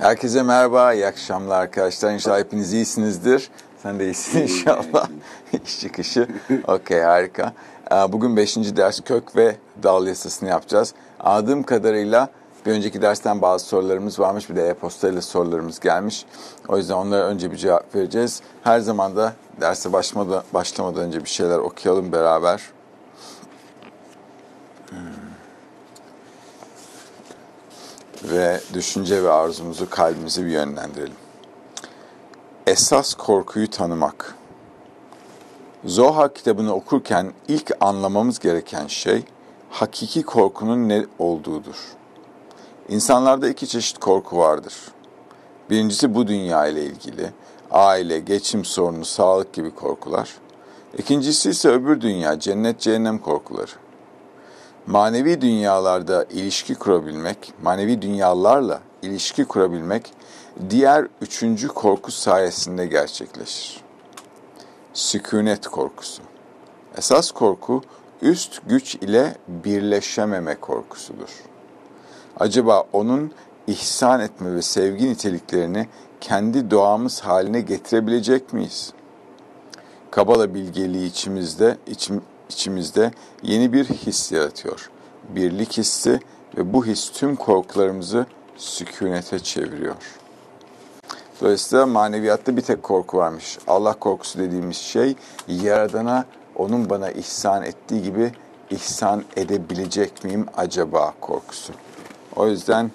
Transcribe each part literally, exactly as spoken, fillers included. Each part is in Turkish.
Herkese merhaba, iyi akşamlar arkadaşlar. İnşallah hepiniz iyisinizdir. Sen de iyisin inşallah. İş çıkışı. Okey, harika. Bugün beşinci ders kök ve dal yasasını yapacağız. Anladığım kadarıyla bir önceki dersten bazı sorularımız varmış. Bir de e-postayla sorularımız gelmiş. O yüzden onlara önce bir cevap vereceğiz. Her zaman da derse başlamadan, başlamadan önce bir şeyler okuyalım beraber. Ve düşünce ve arzumuzu, kalbimizi bir yönlendirelim. Esas korkuyu tanımak. Zohar kitabını okurken ilk anlamamız gereken şey, hakiki korkunun ne olduğudur. İnsanlarda iki çeşit korku vardır. Birincisi bu dünya ile ilgili, aile, geçim sorunu, sağlık gibi korkular. İkincisi ise öbür dünya, cennet, cehennem korkuları. Manevi dünyalarda ilişki kurabilmek, manevi dünyalarla ilişki kurabilmek, diğer üçüncü korku sayesinde gerçekleşir. Sükûnet korkusu. Esas korku, üst güç ile birleşememe korkusudur. Acaba onun ihsan etme ve sevgi niteliklerini kendi doğamız haline getirebilecek miyiz? Kabala bilgeliği içimizde, içim, içimizde yeni bir his yaratıyor. Birlik hissi ve bu his tüm korkularımızı sükûnete çeviriyor. Dolayısıyla maneviyatta bir tek korku varmış. Allah korkusu dediğimiz şey, Yaradan'a onun bana ihsan ettiği gibi ihsan edebilecek miyim acaba korkusu. O yüzden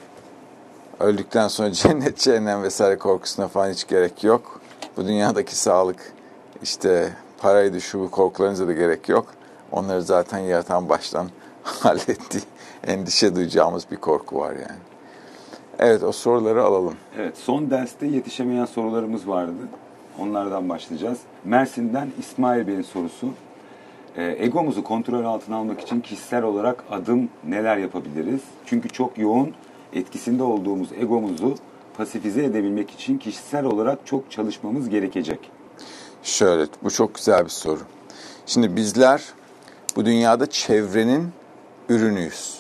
öldükten sonra cennet, cehennem vesaire korkusuna falan hiç gerek yok. Bu dünyadaki sağlık, işte paraydı, şu bu korkularınıza da gerek yok. Onları zaten yaratan baştan halletti. Endişe duyacağımız bir korku var yani. Evet, o soruları alalım. Evet, son derste yetişemeyen sorularımız vardı. Onlardan başlayacağız. Mersin'den İsmail Bey'in sorusu. E, egomuzu kontrol altına almak için kişisel olarak adım neler yapabiliriz? Çünkü çok yoğun etkisinde olduğumuz egomuzu pasifize edebilmek için kişisel olarak çok çalışmamız gerekecek. Şöyle, bu çok güzel bir soru. Şimdi bizler bu dünyada çevrenin ürünüyüz.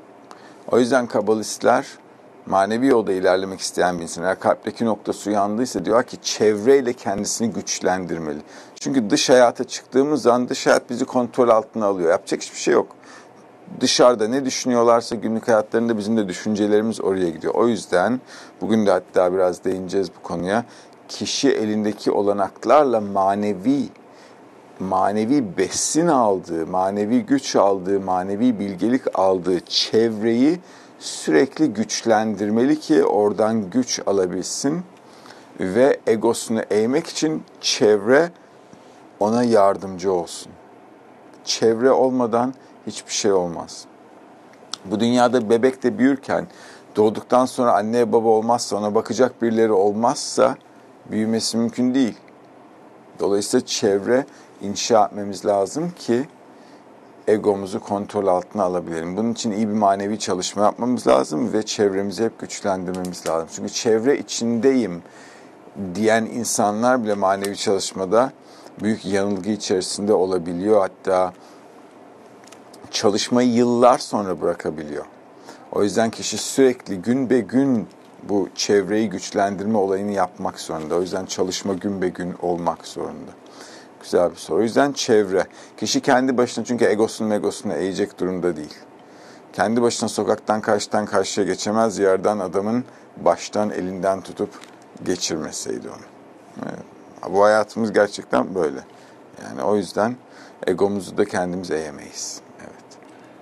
O yüzden kabalistler manevi yolda ilerlemek isteyen bir insan, eğer kalpteki noktası uyandıysa diyor ki çevreyle kendisini güçlendirmeli. Çünkü dış hayata çıktığımız zaman dış hayat bizi kontrol altına alıyor. Yapacak hiçbir şey yok. Dışarıda ne düşünüyorlarsa günlük hayatlarında bizim de düşüncelerimiz oraya gidiyor. O yüzden bugün de hatta biraz değineceğiz bu konuya. Kişi elindeki olanaklarla manevi manevi besin aldığı, manevi güç aldığı, manevi bilgelik aldığı çevreyi sürekli güçlendirmeli ki oradan güç alabilsin ve egosunu eğmek için çevre ona yardımcı olsun. Çevre olmadan hiçbir şey olmaz. Bu dünyada bebek de büyürken doğduktan sonra anne baba olmazsa, ona bakacak birileri olmazsa büyümesi mümkün değil. Dolayısıyla çevre inşa etmemiz lazım ki egomuzu kontrol altına alabilelim. Bunun için iyi bir manevi çalışma yapmamız lazım ve çevremizi hep güçlendirmemiz lazım. Çünkü çevre içindeyim diyen insanlar bile manevi çalışmada büyük yanılgı içerisinde olabiliyor. Hatta çalışmayı yıllar sonra bırakabiliyor. O yüzden kişi sürekli gün be gün bu çevreyi güçlendirme olayını yapmak zorunda. O yüzden çalışma gün be gün olmak zorunda. Güzel bir soru. O yüzden çevre. Kişi kendi başına, çünkü egosunu megosunu eğecek durumda değil. Kendi başına sokaktan karşıdan karşıya geçemez, yerden adamın baştan elinden tutup geçirmeseydi onu. Evet. Bu hayatımız gerçekten böyle. Yani o yüzden egomuzu da kendimiz eğemeyiz. Evet.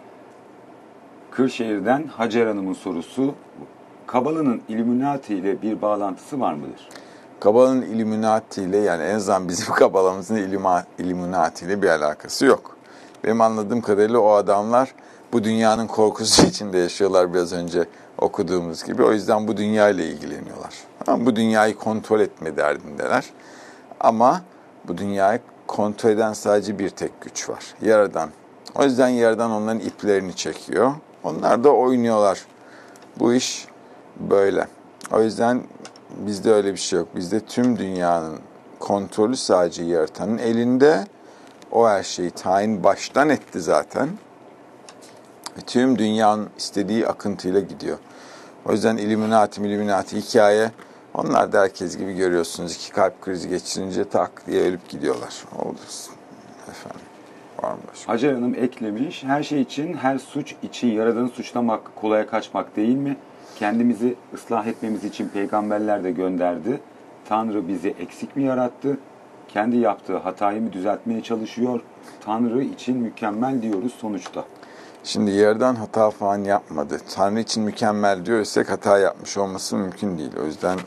Kırşehir'den Hacer Hanım'ın sorusu. Kabala'nın Illuminati ile bir bağlantısı var mıdır? Kabala'nın Illuminati ile, yani en azından bizim Kabala'mızın Illuminati ile bir alakası yok. Benim anladığım kadarıyla o adamlar bu dünyanın korkusu içinde yaşıyorlar, biraz önce okuduğumuz gibi. O yüzden bu dünya ile ilgileniyorlar. Ama bu dünyayı kontrol etme derdindeler. Ama bu dünyayı kontrol eden sadece bir tek güç var. Yaradan. O yüzden Yaradan onların iplerini çekiyor. Onlar da oynuyorlar. Bu iş böyle. O yüzden bizde öyle bir şey yok. Bizde tüm dünyanın kontrolü sadece Yaratan'ın elinde. O her şeyi tayin baştan etti zaten. Tüm dünyanın istediği akıntıyla gidiyor. O yüzden Illuminati, Illuminati hikaye, onlar da herkes gibi görüyorsunuz. İki kalp krizi geçirince tak diye ölüp gidiyorlar. Oldu. Efendim, var mı başka? Hacer Hanım eklemiş, her şey için, her suç için Yaradan'ı suçlamak, kolaya kaçmak değil mi? Kendimizi ıslah etmemiz için peygamberler de gönderdi. Tanrı bizi eksik mi yarattı? Kendi yaptığı hatayı mı düzeltmeye çalışıyor? Tanrı için mükemmel diyoruz sonuçta. Şimdi yerden hata falan yapmadı. Tanrı için mükemmel diyorsak hata yapmış olması mümkün değil. O yüzden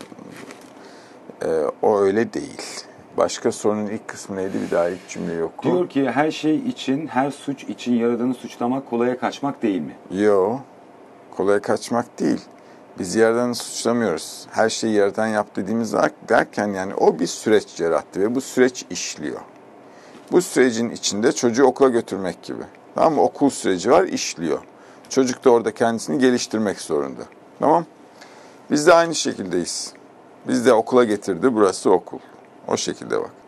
e, o öyle değil. Başka sorunun ilk kısmı neydi? Bir daha ilk cümle yok. Diyor ki her şey için, her suç için Yaradan'ı suçlamak, kolaya kaçmak değil mi? Yo, kolaya kaçmak değil. Biz yerden suçlamıyoruz. Her şeyi yerden yap dediğimiz derken yani o bir süreç yarattı ve bu süreç işliyor. Bu sürecin içinde çocuğu okula götürmek gibi. Tamam mı? Okul süreci var, işliyor. Çocuk da orada kendisini geliştirmek zorunda. Tamam? Biz de aynı şekildeyiz. Biz de okula getirdi, burası okul. O şekilde bak.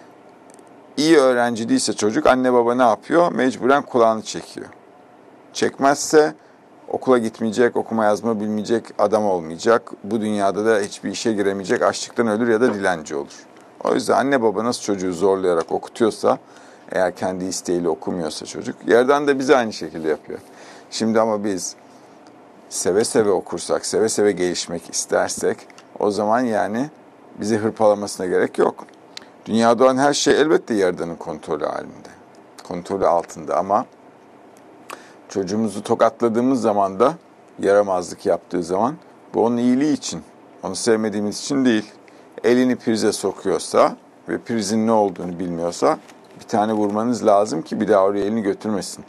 İyi öğrenci değilse çocuk, anne baba ne yapıyor? Mecburen kulağını çekiyor. Çekmezse okula gitmeyecek, okuma yazma bilmeyecek, adam olmayacak. Bu dünyada da hiçbir işe giremeyecek, açlıktan ölür ya da dilenci olur. O yüzden anne baba nasıl çocuğu zorlayarak okutuyorsa, eğer kendi isteğiyle okumuyorsa çocuk, yerden de bize aynı şekilde yapıyor. Şimdi ama biz seve seve okursak, seve seve gelişmek istersek, o zaman yani bizi hırpalamasına gerek yok. Dünyada olan her şey elbette yerdanın kontrolü halinde, kontrolü altında ama çocuğumuzu tokatladığımız zaman da, yaramazlık yaptığı zaman, bu onun iyiliği için, onu sevmediğimiz için değil. Elini prize sokuyorsa ve prizin ne olduğunu bilmiyorsa bir tane vurmanız lazım ki bir daha oraya elini götürmesin.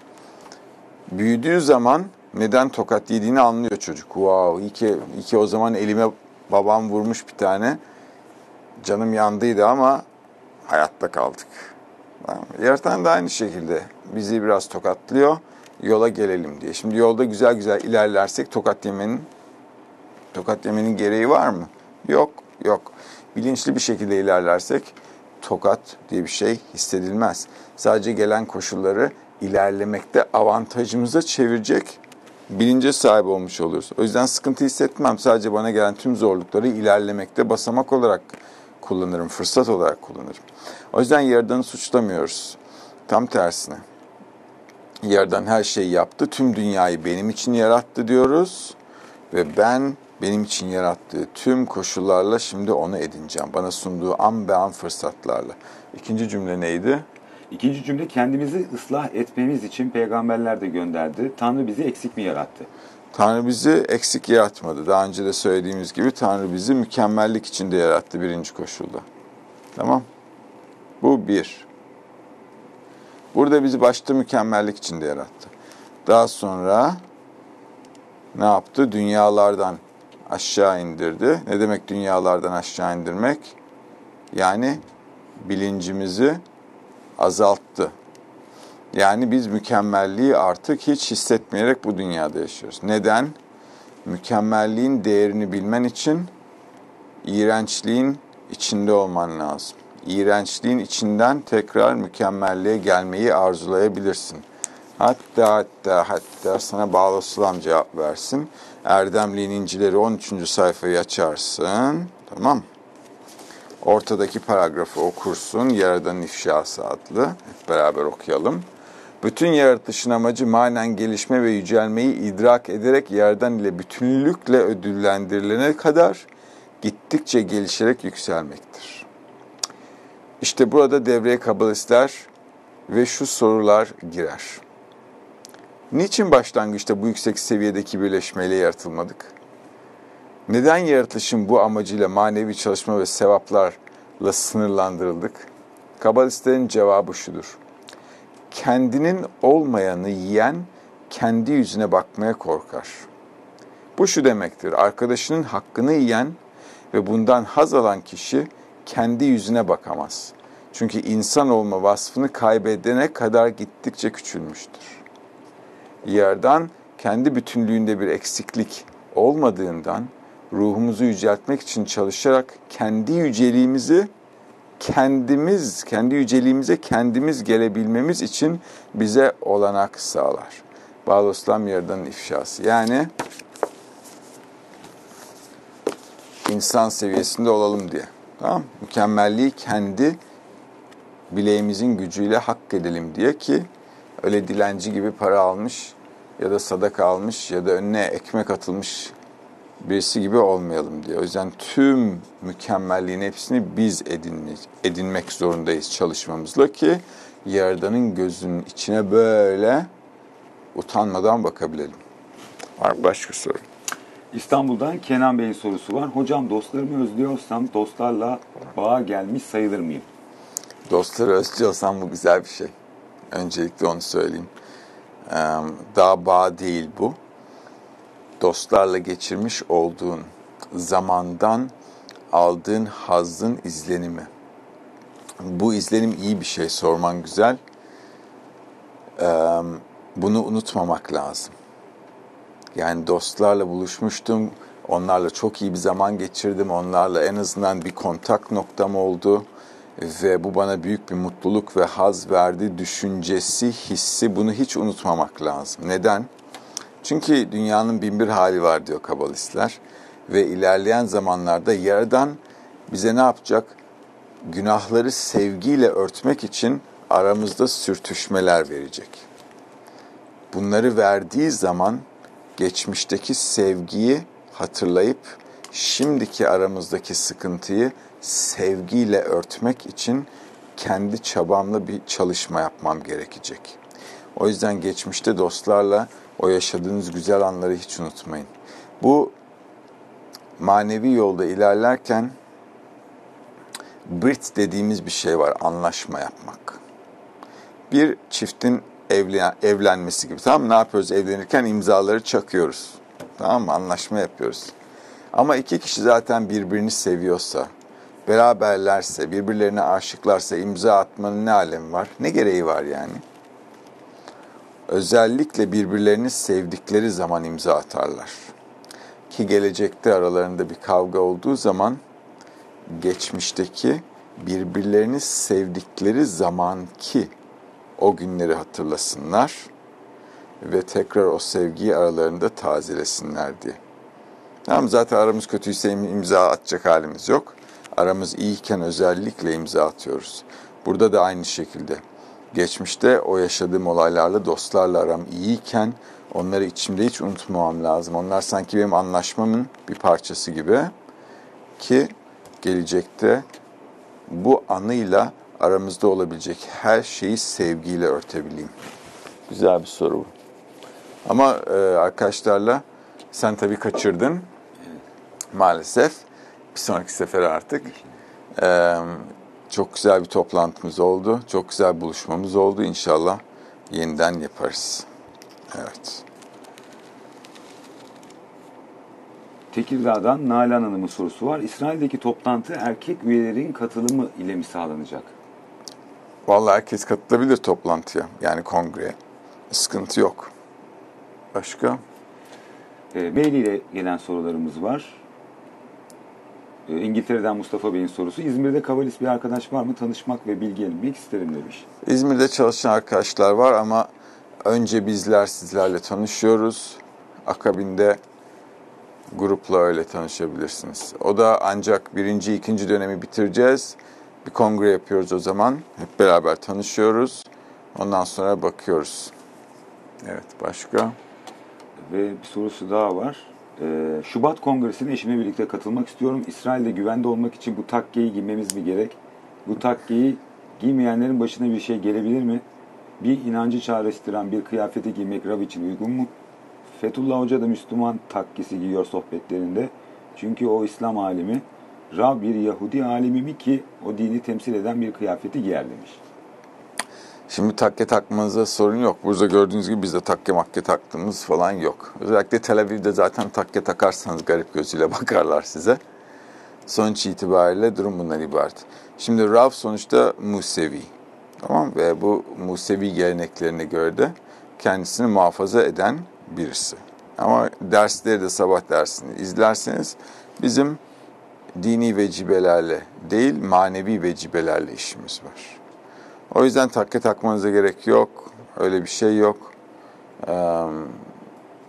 Büyüdüğü zaman neden tokat yediğini anlıyor çocuk. Wow, iyi ki, iyi ki o zaman elime babam vurmuş bir tane. Canım yandıydı ama hayatta kaldık. Yaratan da aynı şekilde bizi biraz tokatlıyor, yola gelelim diye. Şimdi yolda güzel güzel ilerlersek tokat yemenin, tokat yemenin gereği var mı? Yok, yok. Bilinçli bir şekilde ilerlersek tokat diye bir şey hissedilmez. Sadece gelen koşulları ilerlemekte avantajımıza çevirecek bilince sahip olmuş oluruz. O yüzden sıkıntı hissetmem. Sadece bana gelen tüm zorlukları ilerlemekte basamak olarak kullanırım, fırsat olarak kullanırım. O yüzden Yaradan'ı suçlamıyoruz. Tam tersine. Yaradan her şeyi yaptı, tüm dünyayı benim için yarattı diyoruz. Ve ben benim için yarattığı tüm koşullarla şimdi onu edineceğim. Bana sunduğu an be an fırsatlarla. İkinci cümle neydi? İkinci cümle, kendimizi ıslah etmemiz için peygamberler de gönderdi. Tanrı bizi eksik mi yarattı? Tanrı bizi eksik yaratmadı. Daha önce de söylediğimiz gibi Tanrı bizi mükemmellik içinde yarattı birinci koşulda. Tamam. Bu bir. Burada bizi başta mükemmellik içinde yarattı. Daha sonra ne yaptı? Dünyalardan aşağı indirdi. Ne demek dünyalardan aşağı indirmek? Yani bilincimizi azalttı. Yani biz mükemmelliği artık hiç hissetmeyerek bu dünyada yaşıyoruz. Neden? Mükemmelliğin değerini bilmen için iğrençliğin içinde olman lazım. İğrençliğin içinden tekrar mükemmelliğe gelmeyi arzulayabilirsin. Hatta hatta hatta sana Bağloslam cevap versin. Erdemliğin İncileri on üçüncü sayfayı açarsın. Tamam. Ortadaki paragrafı okursun. Yaradan'ın İfşası adlı. Hep beraber okuyalım. Bütün yaratılışın amacı manen gelişme ve yücelmeyi idrak ederek Yaradan ile bütünlükle ödüllendirilene kadar gittikçe gelişerek yükselmektir. İşte burada devreye kabalistler ve şu sorular girer. Niçin başlangıçta bu yüksek seviyedeki birleşmeyle yaratılmadık? Neden yaratılışın bu amacıyla manevi çalışma ve sevaplarla sınırlandırıldık? Kabalistlerin cevabı şudur. Kendinin olmayanı yiyen kendi yüzüne bakmaya korkar. Bu şu demektir, arkadaşının hakkını yiyen ve bundan haz alan kişi kendi yüzüne bakamaz. Çünkü insan olma vasfını kaybedene kadar gittikçe küçülmüştür. Yerden kendi bütünlüğünde bir eksiklik olmadığından ruhumuzu yüceltmek için çalışarak kendi yüceliğimizi kendimiz, kendi yüceliğimize kendimiz gelebilmemiz için bize olanak sağlar. Bağloslam Yaradan'ın ifşası. Yani insan seviyesinde olalım diye. Tamam? Mükemmelliği kendi bileğimizin gücüyle hak edelim diye ki öyle dilenci gibi para almış ya da sadaka almış ya da önüne ekmek atılmış birisi gibi olmayalım diye. O yüzden tüm mükemmelliğin hepsini biz edinmek, edinmek zorundayız çalışmamızla ki Yaradan'ın gözünün içine böyle utanmadan bakabilelim. Var mı başka soru? İstanbul'dan Kenan Bey'in sorusu var. Hocam dostlarımı özlüyorsam dostlarla bağa gelmiş sayılır mıyım? Dostları özlüyorsan bu güzel bir şey. Öncelikle onu söyleyeyim. Ee, daha bağ değil bu. Dostlarla geçirmiş olduğun zamandan aldığın hazzın izlenimi. Bu izlenim iyi bir şey, sorman güzel. Ee, bunu unutmamak lazım. Yani dostlarla buluşmuştum, onlarla çok iyi bir zaman geçirdim, onlarla en azından bir kontak noktam oldu ve bu bana büyük bir mutluluk ve haz verdi düşüncesi, hissi, bunu hiç unutmamak lazım. Neden? Çünkü dünyanın bin bir hali var diyor kabalistler ve ilerleyen zamanlarda Yaradan bize ne yapacak? Günahları sevgiyle örtmek için aramızda sürtüşmeler verecek. Bunları verdiği zaman geçmişteki sevgiyi hatırlayıp şimdiki aramızdaki sıkıntıyı sevgiyle örtmek için kendi çabamla bir çalışma yapmam gerekecek. O yüzden geçmişte dostlarla o yaşadığınız güzel anları hiç unutmayın. Bu manevi yolda ilerlerken brit dediğimiz bir şey var, anlaşma yapmak. Bir çiftin evlen, evlenmesi gibi, tamam mı? Ne yapıyoruz evlenirken? İmzaları çakıyoruz. Tamam mı? Anlaşma yapıyoruz. Ama iki kişi zaten birbirini seviyorsa, beraberlerse, birbirlerine aşıklarsa imza atmanın ne alemi var? Ne gereği var yani? Özellikle birbirlerini sevdikleri zaman imza atarlar. Ki gelecekte aralarında bir kavga olduğu zaman geçmişteki birbirlerini sevdikleri zamanki o günleri hatırlasınlar ve tekrar o sevgiyi aralarında tazelesinler diye. Tamam, zaten aramız kötüyse imza atacak halimiz yok. Aramız iyiyken özellikle imza atıyoruz. Burada da aynı şekilde. Geçmişte o yaşadığım olaylarla, dostlarla aram iyiyken onları içimde hiç unutmamam lazım. Onlar sanki benim anlaşmamın bir parçası gibi ki gelecekte bu anıyla aramızda olabilecek her şeyi sevgiyle örtebileyim. Güzel bir soru bu. Ama e, arkadaşlarla sen tabii kaçırdın. Maalesef. Bir sonraki sefere artık. E, çok güzel bir toplantımız oldu. Çok güzel bir buluşmamız oldu. İnşallah yeniden yaparız. Evet. Tekirdağ'dan Nalan Hanım'ın sorusu var. İsrail'deki toplantı erkek üyelerin katılımı ile mi sağlanacak? Vallahi herkes katılabilir toplantıya. Yani kongreye. Sıkıntı yok. Başka? E, mail ile gelen sorularımız var. E, İngiltere'den Mustafa Bey'in sorusu. İzmir'de kabalist bir arkadaş var mı? Tanışmak ve bilgi edinmek isterim demiş. İzmir'de çalışan arkadaşlar var ama önce bizler sizlerle tanışıyoruz. Akabinde grupla öyle tanışabilirsiniz. O da ancak birinci, ikinci dönemi bitireceğiz. Bir kongre yapıyoruz o zaman. Hep beraber tanışıyoruz. Ondan sonra bakıyoruz. Evet, başka? Ve bir sorusu daha var. Ee, Şubat Kongresi'ne eşimle birlikte katılmak istiyorum. İsrail'de güvende olmak için bu takkeyi giymemiz mi gerek? Bu takkeyi giymeyenlerin başına bir şey gelebilir mi? Bir inancı çağrıştıran bir kıyafeti giymek Rav için uygun mu? Fethullah Hoca da Müslüman takkesi giyiyor sohbetlerinde. Çünkü o İslam alimi. Rav bir Yahudi alimi mi ki o dini temsil eden bir kıyafeti giyer demiş. Şimdi takke takmanıza sorun yok. Burada gördüğünüz gibi bizde takke makke taktığımız falan yok. Özellikle Tel Aviv'de zaten takke takarsanız garip gözüyle bakarlar size. Sonuç itibariyle durum bundan ibaret. Şimdi Rav sonuçta Musevi. Tamam, ve bu Musevi geleneklerine göre de kendisini muhafaza eden birisi. Ama dersleri de sabah dersini izlerseniz bizim dini vecibelerle değil manevi vecibelerle işimiz var. O yüzden takke takmanıza gerek yok. Öyle bir şey yok. Ee,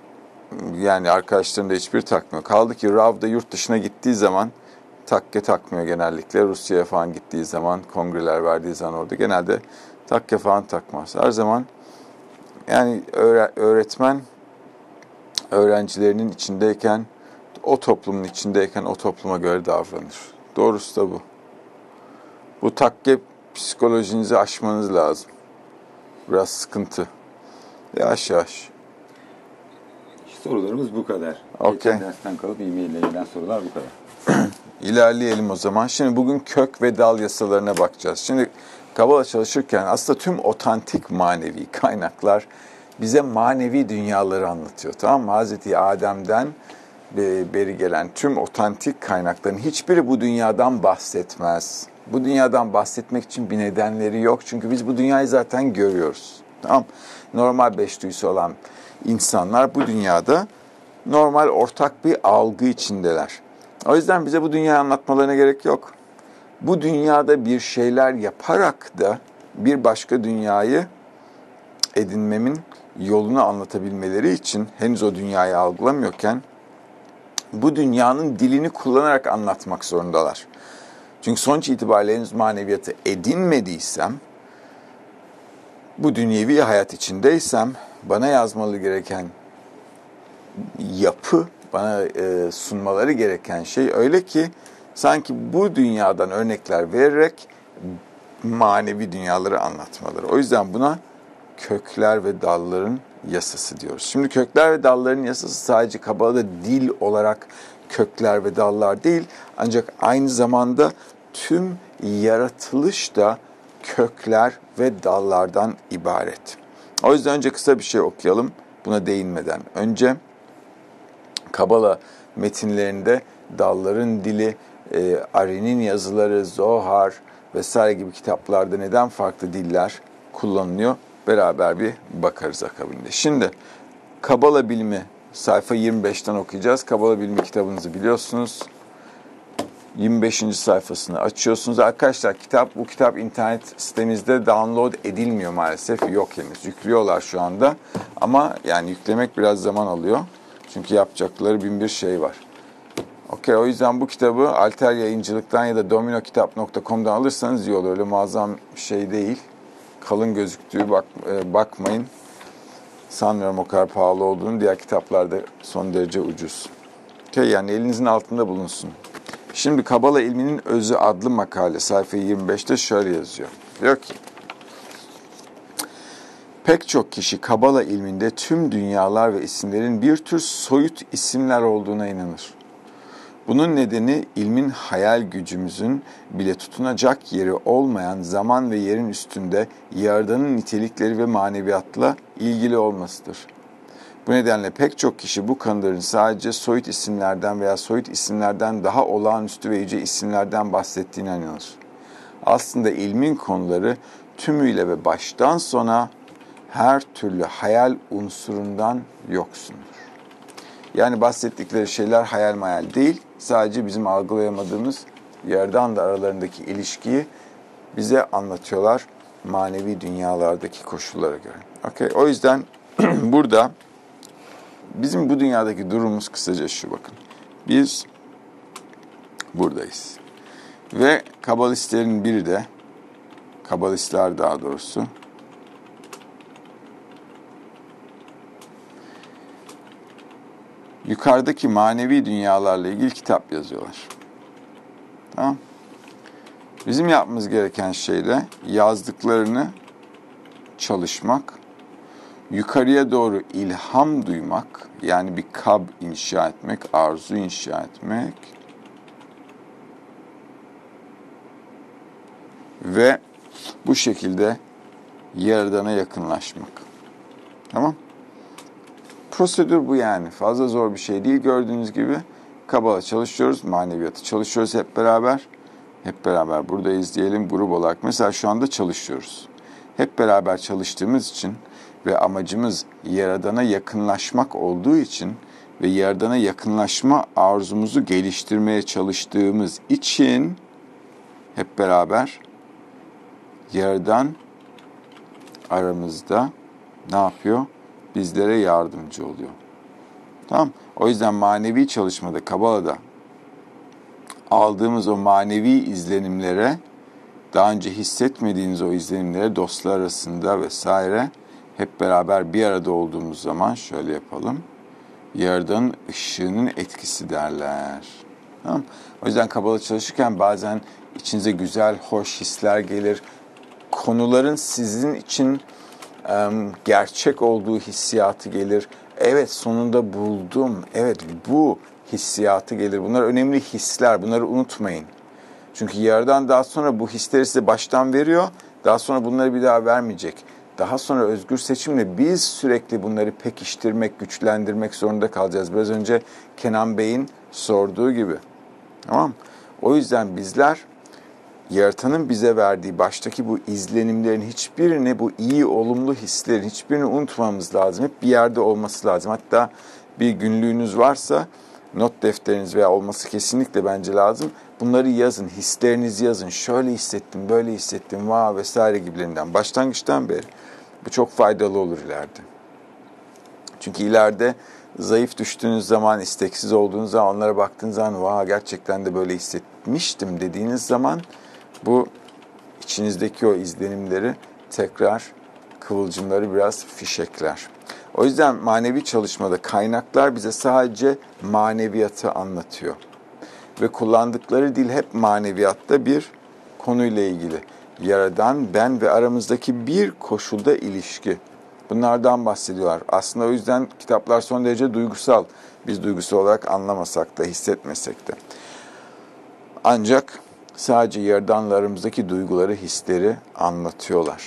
Yani arkadaşlarım da hiçbir takmıyor. Kaldı ki Rav da yurt dışına gittiği zaman takke takmıyor genellikle. Rusya'ya falan gittiği zaman, kongreler verdiği zaman orada genelde takke falan takmaz. Her zaman yani öğretmen öğrencilerinin içindeyken, o toplumun içindeyken o topluma göre davranır. Doğrusu da bu. Bu takke psikolojinizi aşmanız lazım. Biraz sıkıntı. Yavaş yavaş. Sorularımız bu kadar. Okay. Geçen dersten kalıp e-mail ile gelen sorular bu kadar. İlerleyelim o zaman. Şimdi bugün kök ve dal yasalarına bakacağız. Şimdi Kabala çalışırken aslında tüm otantik manevi kaynaklar bize manevi dünyaları anlatıyor. Tamam mı? Hazreti Adem'den beri gelen tüm otantik kaynakların hiçbiri bu dünyadan bahsetmez. Bu dünyadan bahsetmek için bir nedenleri yok. Çünkü biz bu dünyayı zaten görüyoruz. Tamam? Normal beş duyusu olan insanlar bu dünyada normal ortak bir algı içindeler. O yüzden bize bu dünyayı anlatmalarına gerek yok. Bu dünyada bir şeyler yaparak da bir başka dünyayı edinmemin yolunu anlatabilmeleri için henüz o dünyayı algılamıyorken bu dünyanın dilini kullanarak anlatmak zorundalar. Çünkü sonuç itibariyle henüz maneviyatı edinmediysem, bu dünyevi hayat içindeysem bana yazmalı gereken yapı, bana e, sunmaları gereken şey öyle ki sanki bu dünyadan örnekler vererek manevi dünyaları anlatmaları. O yüzden buna kökler ve dalların yasası diyoruz. Şimdi kökler ve dalların yasası sadece Kabala'da dil olarak kökler ve dallar değil, ancak aynı zamanda tüm yaratılış da kökler ve dallardan ibaret. O yüzden önce kısa bir şey okuyalım buna değinmeden. Önce Kabala metinlerinde dalların dili, e, Ari'nin yazıları, Zohar vesaire gibi kitaplarda neden farklı diller kullanılıyor? Beraber bir bakarız akabinde. Şimdi Kabala bilimi sayfa yirmi beşten okuyacağız. Kabala bilimi kitabınızı biliyorsunuz. yirmi beşinci sayfasını açıyorsunuz. Arkadaşlar kitap bu kitap internet sitemizde download edilmiyor maalesef. Yok henüz. Yüklüyorlar şu anda. Ama yani yüklemek biraz zaman alıyor. Çünkü yapacakları bin bir şey var. Okey, o yüzden bu kitabı Alter Yayıncılık'tan ya da domino kitap nokta com'dan alırsanız iyi olur. Öyle muazzam bir şey değil. Kalın gözüktüğü bak, e, bakmayın. Sanmıyorum o kadar pahalı olduğunu. Diğer kitaplarda son derece ucuz. Okey, yani elinizin altında bulunsun. Şimdi Kabala ilminin özü adlı makale sayfa yirmi beşte şöyle yazıyor. Diyor ki, pek çok kişi Kabala ilminde tüm dünyalar ve isimlerin bir tür soyut isimler olduğuna inanır. Bunun nedeni ilmin hayal gücümüzün bile tutunacak yeri olmayan zaman ve yerin üstünde Yaradan'ın nitelikleri ve maneviyatla ilgili olmasıdır. Bu nedenle pek çok kişi bu konuların sadece soyut isimlerden veya soyut isimlerden daha olağanüstü ve yüce isimlerden bahsettiğine inanır. Aslında ilmin konuları tümüyle ve baştan sona her türlü hayal unsurundan yoksundur. Yani bahsettikleri şeyler hayal mayal değil, sadece bizim algılayamadığımız Yaradan da aralarındaki ilişkiyi bize anlatıyorlar manevi dünyalardaki koşullara göre. Okay. O yüzden burada bizim bu dünyadaki durumumuz kısaca şu, bakın. Biz buradayız. Ve Kabalistlerin biri de, Kabalistler daha doğrusu, yukarıdaki manevi dünyalarla ilgili kitap yazıyorlar. Tamam. Bizim yapmamız gereken şey de yazdıklarını çalışmak, yukarıya doğru ilham duymak, yani bir kab inşa etmek, arzu inşa etmek ve bu şekilde Yaradan'a yakınlaşmak. Tamam? Prosedür bu yani. Fazla zor bir şey değil. Gördüğünüz gibi Kabala çalışıyoruz, maneviyatı çalışıyoruz hep beraber. Hep beraber buradayız diyelim grup olarak. Mesela şu anda çalışıyoruz. Hep beraber çalıştığımız için ve amacımız Yaradan'a yakınlaşmak olduğu için ve Yaradan'a yakınlaşma arzumuzu geliştirmeye çalıştığımız için hep beraber Yaradan aramızda ne yapıyor? Bizlere yardımcı oluyor. Tamam. O yüzden manevi çalışmada, Kabala'da aldığımız o manevi izlenimlere, daha önce hissetmediğiniz o izlenimlere dostlar arasında vesaire hep beraber bir arada olduğumuz zaman şöyle yapalım. Yaradanın ışığının etkisi derler. Tamam. O yüzden Kabala çalışırken bazen içinize güzel, hoş hisler gelir. Konuların sizin için um, gerçek olduğu hissiyatı gelir. Evet, sonunda buldum. Evet, bu hissiyatı gelir. Bunlar önemli hisler. Bunları unutmayın. Çünkü Yaradan daha sonra bu hisleri size baştan veriyor. Daha sonra bunları bir daha vermeyecek. Daha sonra özgür seçimle biz sürekli bunları pekiştirmek, güçlendirmek zorunda kalacağız. Biraz önce Kenan Bey'in sorduğu gibi. Tamam. O yüzden bizler Yaratan'ın bize verdiği baştaki bu izlenimlerin hiçbirini, bu iyi, olumlu hislerin hiçbirini unutmamamız lazım. Hep bir yerde olması lazım. Hatta bir günlüğünüz varsa not defteriniz veya olması kesinlikle bence lazım. Bunları yazın, hislerinizi yazın. Şöyle hissettim, böyle hissettim, vah vesaire gibilerinden. Başlangıçtan beri. Bu çok faydalı olur ileride. Çünkü ileride zayıf düştüğünüz zaman, isteksiz olduğunuz zaman, onlara baktığınız zaman vah gerçekten de böyle hissetmiştim dediğiniz zaman bu içinizdeki o izlenimleri tekrar, kıvılcımları biraz fişekler. O yüzden manevi çalışmada kaynaklar bize sadece maneviyatı anlatıyor. Ve kullandıkları dil hep maneviyatta bir konuyla ilgili. Yaradan, ben ve aramızdaki bir koşulda ilişki. Bunlardan bahsediyorlar. Aslında o yüzden kitaplar son derece duygusal. Biz duygusal olarak anlamasak da, hissetmesek de. Ancak sadece Yaradan'la aramızdaki duyguları, hisleri anlatıyorlar.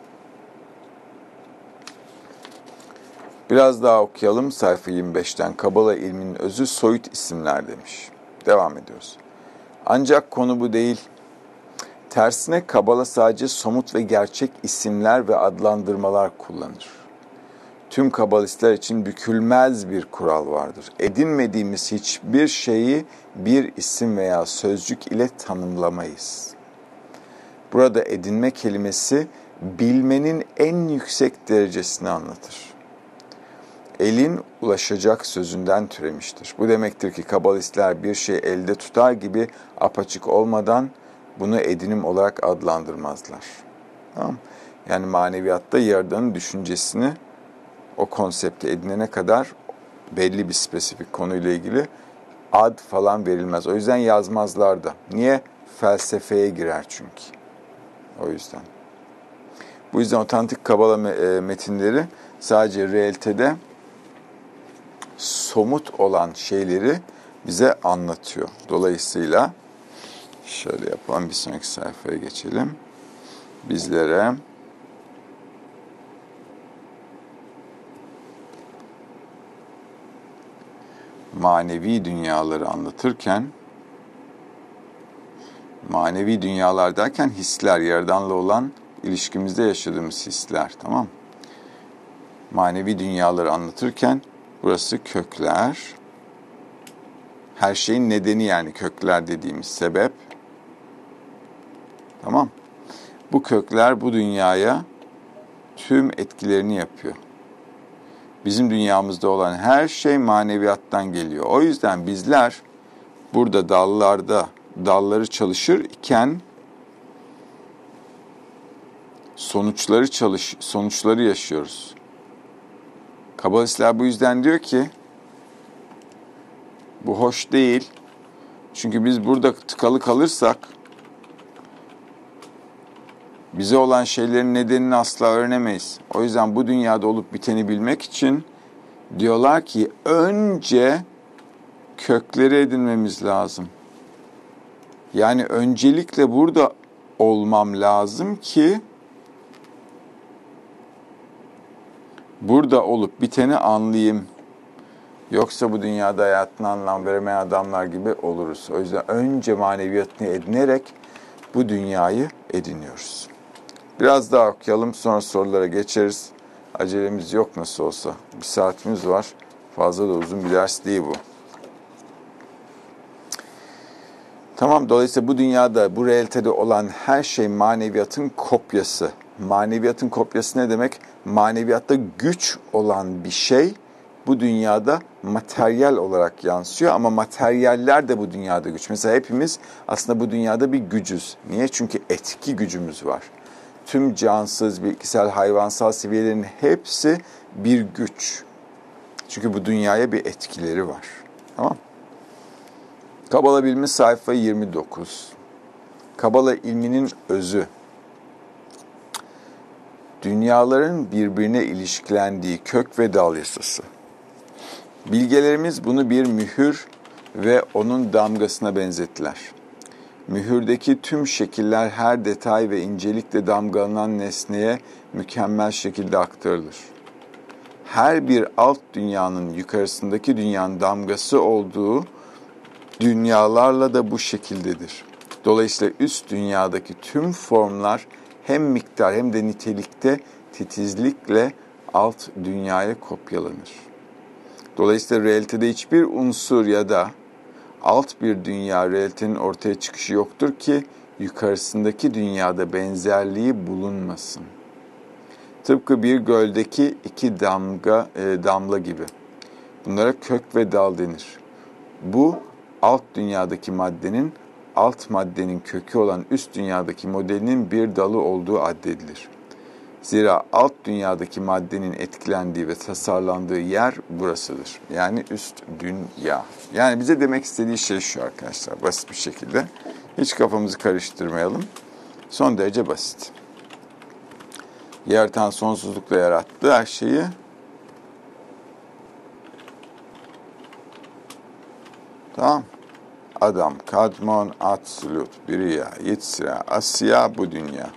Biraz daha okuyalım sayfa yirmi beşten. Kabala ilminin özü soyut isimler demiş. Devam ediyoruz. Ancak konu bu değil. Tersine Kabala sadece somut ve gerçek isimler ve adlandırmalar kullanır. Tüm Kabalistler için bükülmez bir kural vardır. Edinmediğimiz hiçbir şeyi bir isim veya sözcük ile tanımlamayız. Burada edinme kelimesi bilmenin en yüksek derecesini anlatır. Elin ulaşacak sözünden türemiştir. Bu demektir ki Kabalistler bir şeyi elde tutar gibi apaçık olmadan bunu edinim olarak adlandırmazlar. Tamam. Yani maneviyatta Yaradan'ın düşüncesini o konsepti edinene kadar belli bir spesifik konuyla ilgili ad falan verilmez. O yüzden yazmazlar da. Niye? Felsefeye girer çünkü. O yüzden. Bu yüzden otantik Kabala metinleri sadece realitede somut olan şeyleri bize anlatıyor. Dolayısıyla şöyle yapalım, bir sonraki sayfaya geçelim. Bizlere manevi dünyaları anlatırken, manevi dünyalar derken hisler, Yaradan'la olan ilişkimizde yaşadığımız hisler, tamam. Manevi dünyaları anlatırken burası kökler, her şeyin nedeni, yani kökler dediğimiz sebep, tamam. Bu kökler bu dünyaya tüm etkilerini yapıyor. Bizim dünyamızda olan her şey maneviyattan geliyor. O yüzden bizler burada dallarda dalları çalışır iken sonuçları çalış sonuçları yaşıyoruz. Kabalistler bu yüzden diyor ki bu hoş değil. Çünkü biz burada tıkalı kalırsak bize olan şeylerin nedenini asla öğrenemeyiz. O yüzden bu dünyada olup biteni bilmek için diyorlar ki önce kökleri edinmemiz lazım. Yani öncelikle burada olmam lazım ki burada olup biteni anlayayım. Yoksa bu dünyada hayatına anlam veremeyen adamlar gibi oluruz. O yüzden önce maneviyatını edinerek bu dünyayı ediniyoruz. Biraz daha okuyalım, sonra sorulara geçeriz. Acelemiz yok nasıl olsa. Bir saatimiz var. Fazla da uzun bir ders değil bu. Tamam, dolayısıyla bu dünyada, bu realitede olan her şey maneviyatın kopyası. Maneviyatın kopyası ne demek? Maneviyatta güç olan bir şey bu bu dünyada materyal olarak yansıyor ama materyaller de bu dünyada güç. Mesela hepimiz aslında bu dünyada bir gücüz. Niye? Çünkü etki gücümüz var. Tüm cansız, bitkisel, hayvansal seviyelerin hepsi bir güç. Çünkü bu dünyaya bir etkileri var. Tamam? Kabala bilimi sayfa yirmi dokuz. Kabala ilminin özü. Dünyaların birbirine ilişkilendiği kök ve dal yasası. Bilgelerimiz bunu bir mühür ve onun damgasına benzettiler. Mühürdeki tüm şekiller her detay ve incelikle damgalanan nesneye mükemmel şekilde aktarılır. Her bir alt dünyanın yukarısındaki dünyanın damgası olduğu dünyalarla da bu şekildedir. Dolayısıyla üst dünyadaki tüm formlar hem miktar hem de nitelikte titizlikle alt dünyaya kopyalanır. Dolayısıyla realitede hiçbir unsur ya da alt bir dünya realitenin ortaya çıkışı yoktur ki yukarısındaki dünyada benzerliği bulunmasın. Tıpkı bir göldeki iki damga, e, damla gibi. Bunlara kök ve dal denir. Bu alt dünyadaki maddenin alt maddenin kökü olan üst dünyadaki modelinin bir dalı olduğu addedilir. Zira alt dünyadaki maddenin etkilendiği ve tasarlandığı yer burasıdır. Yani üst dünya. Yani bize demek istediği şey şu arkadaşlar, basit bir şekilde. Hiç kafamızı karıştırmayalım. Son derece basit. Yaratan sonsuzlukla yarattığı her şeyi tamam. Adam, Kadmon, Absolut, Biriya, Yitzira, Asya bu dünya.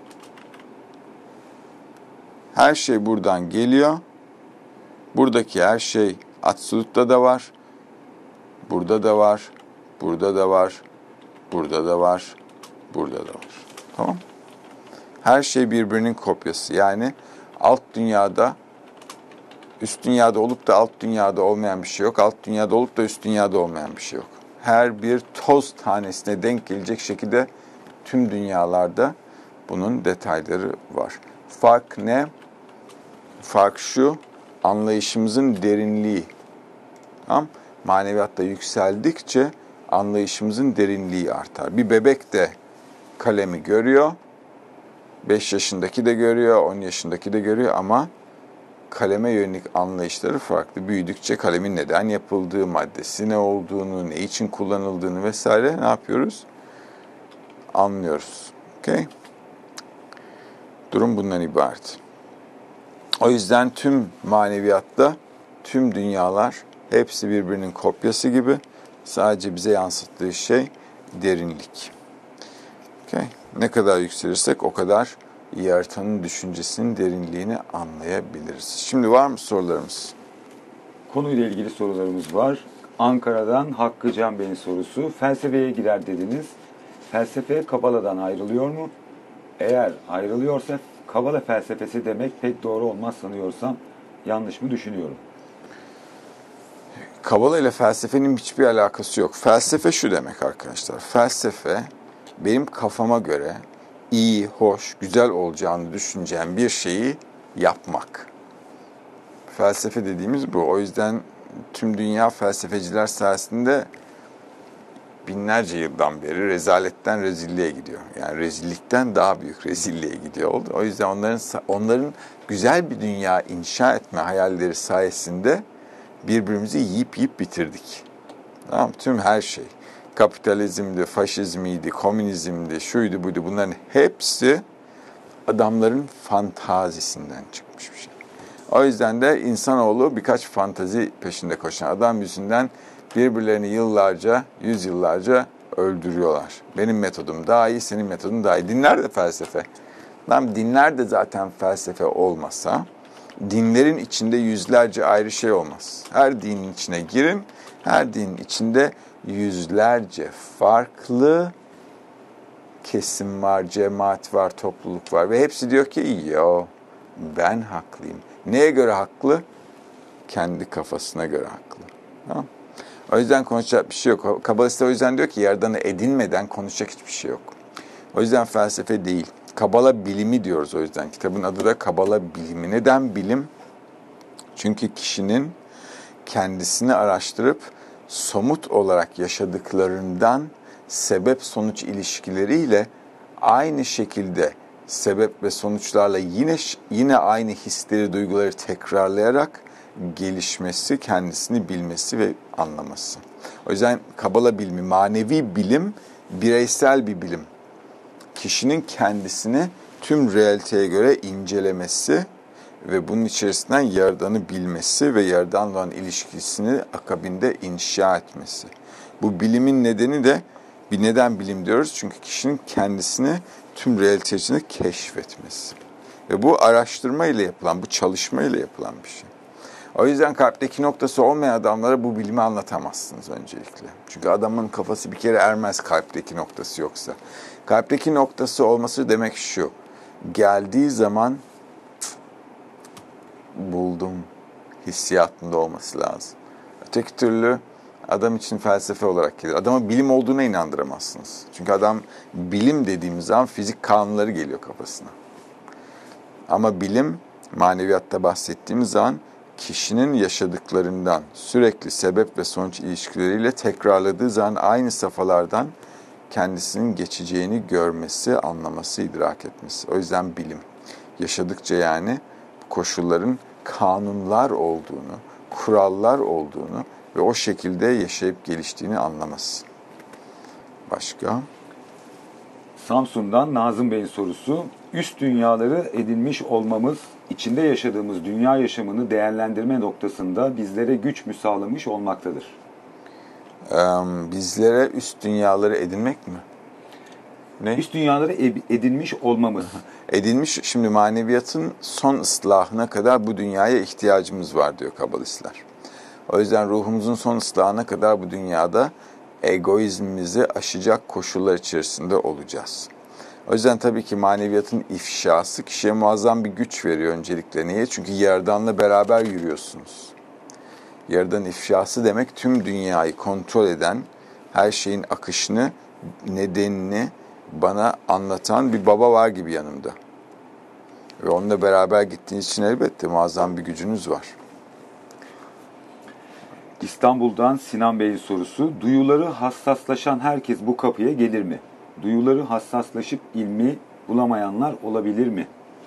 Her şey buradan geliyor. Buradaki her şey Absolut'ta da var. Burada da var. Burada da var. Burada da var. Burada da var. Tamam. Her şey birbirinin kopyası. Yani alt dünyada üst dünyada olup da alt dünyada olmayan bir şey yok. Alt dünyada olup da üst dünyada olmayan bir şey yok. Her bir toz tanesine denk gelecek şekilde tüm dünyalarda bunun detayları var. Fark ne? Fark şu, anlayışımızın derinliği. Tamam? Maneviyatta yükseldikçe anlayışımızın derinliği artar. Bir bebek de kalemi görüyor, beş yaşındaki de görüyor, on yaşındaki de görüyor ama kaleme yönelik anlayışları farklı. Büyüdükçe kalemin neden yapıldığı, maddesi ne olduğunu, ne için kullanıldığını vesaire ne yapıyoruz? Anlıyoruz. Okay? Durum bundan ibaret. O yüzden tüm maneviyatta, tüm dünyalar hepsi birbirinin kopyası gibi. Sadece bize yansıttığı şey derinlik. Okay? Ne kadar yükselirsek o kadar yaratanın düşüncesinin derinliğini anlayabiliriz. Şimdi var mı sorularımız? Konuyla ilgili sorularımız var. Ankara'dan Hakkı Can Bey'in sorusu. Felsefeye girer dediniz. Felsefe Kabala'dan ayrılıyor mu? Eğer ayrılıyorsa Kabala felsefesi demek pek doğru olmaz sanıyorsam yanlış mı düşünüyorum? Kabala ile felsefenin hiçbir alakası yok. Felsefe şu demek arkadaşlar. Felsefe benim kafama göre iyi, hoş, güzel olacağını düşüneceğim bir şeyi yapmak. Felsefe dediğimiz bu. O yüzden tüm dünya felsefeciler sayesinde binlerce yıldan beri rezaletten rezilliğe gidiyor. Yani rezillikten daha büyük rezilliğe gidiyor oldu. O yüzden onların onların güzel bir dünya inşa etme hayalleri sayesinde birbirimizi yiyip yiyip bitirdik. Tamam, tüm her şey. Kapitalizmdi, faşizmiydi, komünizmdi, şuydu buydu, bunların hepsi adamların fantazisinden çıkmış bir şey. O yüzden de insanoğlu birkaç fantazi peşinde koşan adam yüzünden birbirlerini yıllarca, yüzyıllarca öldürüyorlar. Benim metodum daha iyi, senin metodun daha iyi. Dinler de felsefe. Lan dinler de zaten felsefe olmasa, dinlerin içinde yüzlerce ayrı şey olmaz. Her dinin içine girin, her dinin içinde yüzlerce farklı kesim var, cemaat var, topluluk var. Ve hepsi diyor ki, yo ben haklıyım. Neye göre haklı? Kendi kafasına göre haklı. Tamam. O yüzden konuşacak bir şey yok. Kabalistler o yüzden diyor ki yaradanı edinmeden konuşacak hiçbir şey yok. O yüzden felsefe değil. Kabala bilimi diyoruz o yüzden. Kitabın adı da Kabala bilimi. Neden bilim? Çünkü kişinin kendisini araştırıp somut olarak yaşadıklarından sebep-sonuç ilişkileriyle aynı şekilde sebep ve sonuçlarla yine yine aynı hisleri, duyguları tekrarlayarak gelişmesi, kendisini bilmesi ve anlaması. O yüzden Kabala bilimi, manevi bilim, bireysel bir bilim. Kişinin kendisini tüm realiteye göre incelemesi ve bunun içerisinden Yaradan'ı bilmesi ve Yaradan'la olan ilişkisini akabinde inşa etmesi. Bu bilimin nedeni de bir neden bilim diyoruz. Çünkü kişinin kendisini tüm realite içinde keşfetmesi. Ve bu araştırma ile yapılan, bu çalışma ile yapılan bir şey. O yüzden kalpteki noktası olmayan adamlara bu bilimi anlatamazsınız öncelikle. Çünkü adamın kafası bir kere ermez kalpteki noktası yoksa. Kalpteki noktası olması demek şu: geldiği zaman buldum hissiyatında olması lazım. Öteki türlü adam için felsefe olarak gelir. Adama bilim olduğuna inandıramazsınız. Çünkü adam bilim dediğimiz zaman fizik kanunları geliyor kafasına. Ama bilim, maneviyatta bahsettiğimiz zaman kişinin yaşadıklarından sürekli sebep ve sonuç ilişkileriyle tekrarladığı zaman aynı safhalardan kendisinin geçeceğini görmesi, anlaması, idrak etmesi. O yüzden bilim. Yaşadıkça yani koşulların kanunlar olduğunu, kurallar olduğunu ve o şekilde yaşayıp geliştiğini anlaması. Başka? Samsun'dan Nazım Bey'in sorusu: üst dünyaları edinmiş olmamız, içinde yaşadığımız dünya yaşamını değerlendirme noktasında bizlere güç mü sağlamış olmaktadır? Ee, bizlere üst dünyaları edinmek mi? Ne? Üst dünyaları edinmiş olmamız. Edinmiş, şimdi maneviyatın son ıslahına kadar bu dünyaya ihtiyacımız var diyor Kabalistler. O yüzden ruhumuzun son ıslahına kadar bu dünyada egoizmimizi aşacak koşullar içerisinde olacağız. O yüzden tabii ki maneviyatın ifşası kişiye muazzam bir güç veriyor öncelikle. Niye? Çünkü Yaradan'la beraber yürüyorsunuz. Yaradan ifşası demek tüm dünyayı kontrol eden, her şeyin akışını, nedenini bana anlatan bir baba var gibi yanımda. Ve onunla beraber gittiğiniz için elbette muazzam bir gücünüz var. İstanbul'dan Sinan Bey'in sorusu: duyuları hassaslaşan herkes bu kapıya gelir mi? Duyuları hassaslaşıp ilmi bulamayanlar olabilir mi?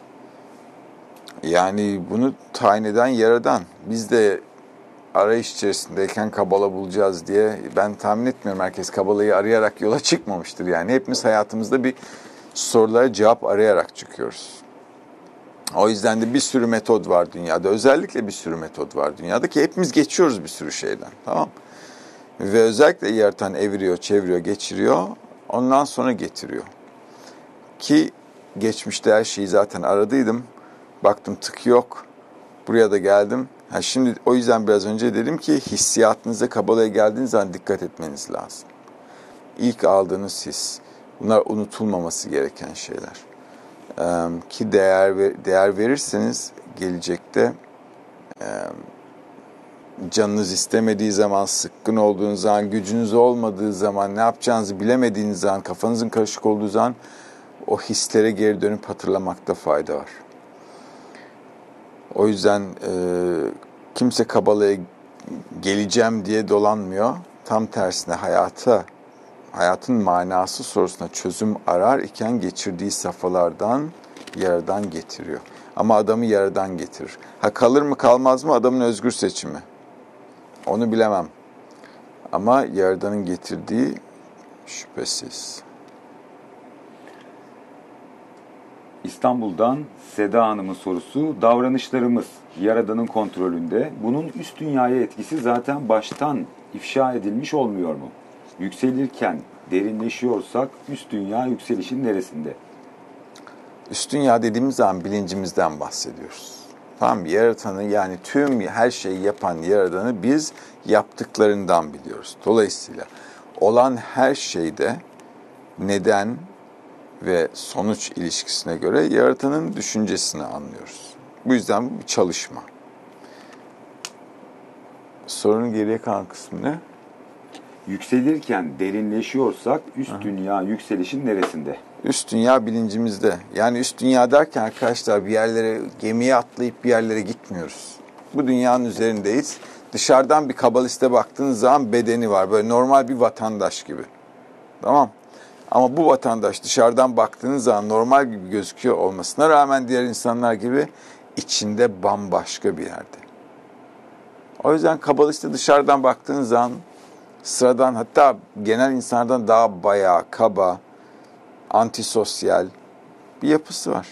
Yani bunu tayin eden Yaradan. Biz de arayış içerisindeyken Kabala bulacağız diye ben tahmin etmiyorum. Herkes Kabala'yı arayarak yola çıkmamıştır. Yani hepimiz hayatımızda bir sorulara cevap arayarak çıkıyoruz. O yüzden de bir sürü metod var dünyada. Özellikle bir sürü metod var dünyada ki hepimiz geçiyoruz bir sürü şeyden. Tamam. Ve özellikle yaratan eviriyor, çeviriyor, geçiriyor. Ondan sonra getiriyor. Ki geçmişte her şeyi zaten aradıydım. Baktım tık yok. Buraya da geldim. Ha şimdi o yüzden biraz önce dedim ki hissiyatınıza Kabala'ya geldiğiniz zaman dikkat etmeniz lazım. İlk aldığınız his. Bunlar unutulmaması gereken şeyler. Ee, ki değer değer verirseniz gelecekte e, canınız istemediği zaman, sıkkın olduğunuz zaman, gücünüz olmadığı zaman, ne yapacağınızı bilemediğiniz zaman, kafanızın karışık olduğu zaman o hislere geri dönüp hatırlamakta fayda var. O yüzden e, kimse Kabala'ya geleceğim diye dolanmıyor. Tam tersine hayata, hayatın manası sorusuna çözüm arar iken geçirdiği safhalardan Yaradan getiriyor. Ama adamı Yaradan getirir. Ha kalır mı kalmaz mı adamın özgür seçimi. Onu bilemem. Ama Yaradan'ın getirdiği şüphesiz. İstanbul'dan Seda Hanım'ın sorusu: davranışlarımız Yaradan'ın kontrolünde. Bunun üst dünyaya etkisi zaten baştan ifşa edilmiş olmuyor mu? Yükselirken derinleşiyorsak üst dünya yükselişin neresinde? Üst dünya dediğimiz zaman bilincimizden bahsediyoruz. Tamam, Yaratan'ı yani tüm her şeyi yapan Yaradan'ı biz yaptıklarından biliyoruz. Dolayısıyla olan her şeyde neden ve sonuç ilişkisine göre Yaratan'ın düşüncesini anlıyoruz. Bu yüzden bu bir çalışma. Sorunun geriye kalan kısmı ne? Yükselirken derinleşiyorsak üst Aha. dünya yükselişin neresinde? Üst dünya bilincimizde. Yani üst dünya derken arkadaşlar bir yerlere, gemiye atlayıp bir yerlere gitmiyoruz. Bu dünyanın üzerindeyiz. Dışarıdan bir kabaliste baktığınız zaman bedeni var. Böyle normal bir vatandaş gibi. Tamam. Ama bu vatandaş dışarıdan baktığınız zaman normal gibi gözüküyor olmasına rağmen diğer insanlar gibi içinde bambaşka bir yerde. O yüzden kabaliste dışarıdan baktığınız zaman sıradan, hatta genel insanlardan daha bayağı kaba, antisosyal bir yapısı var.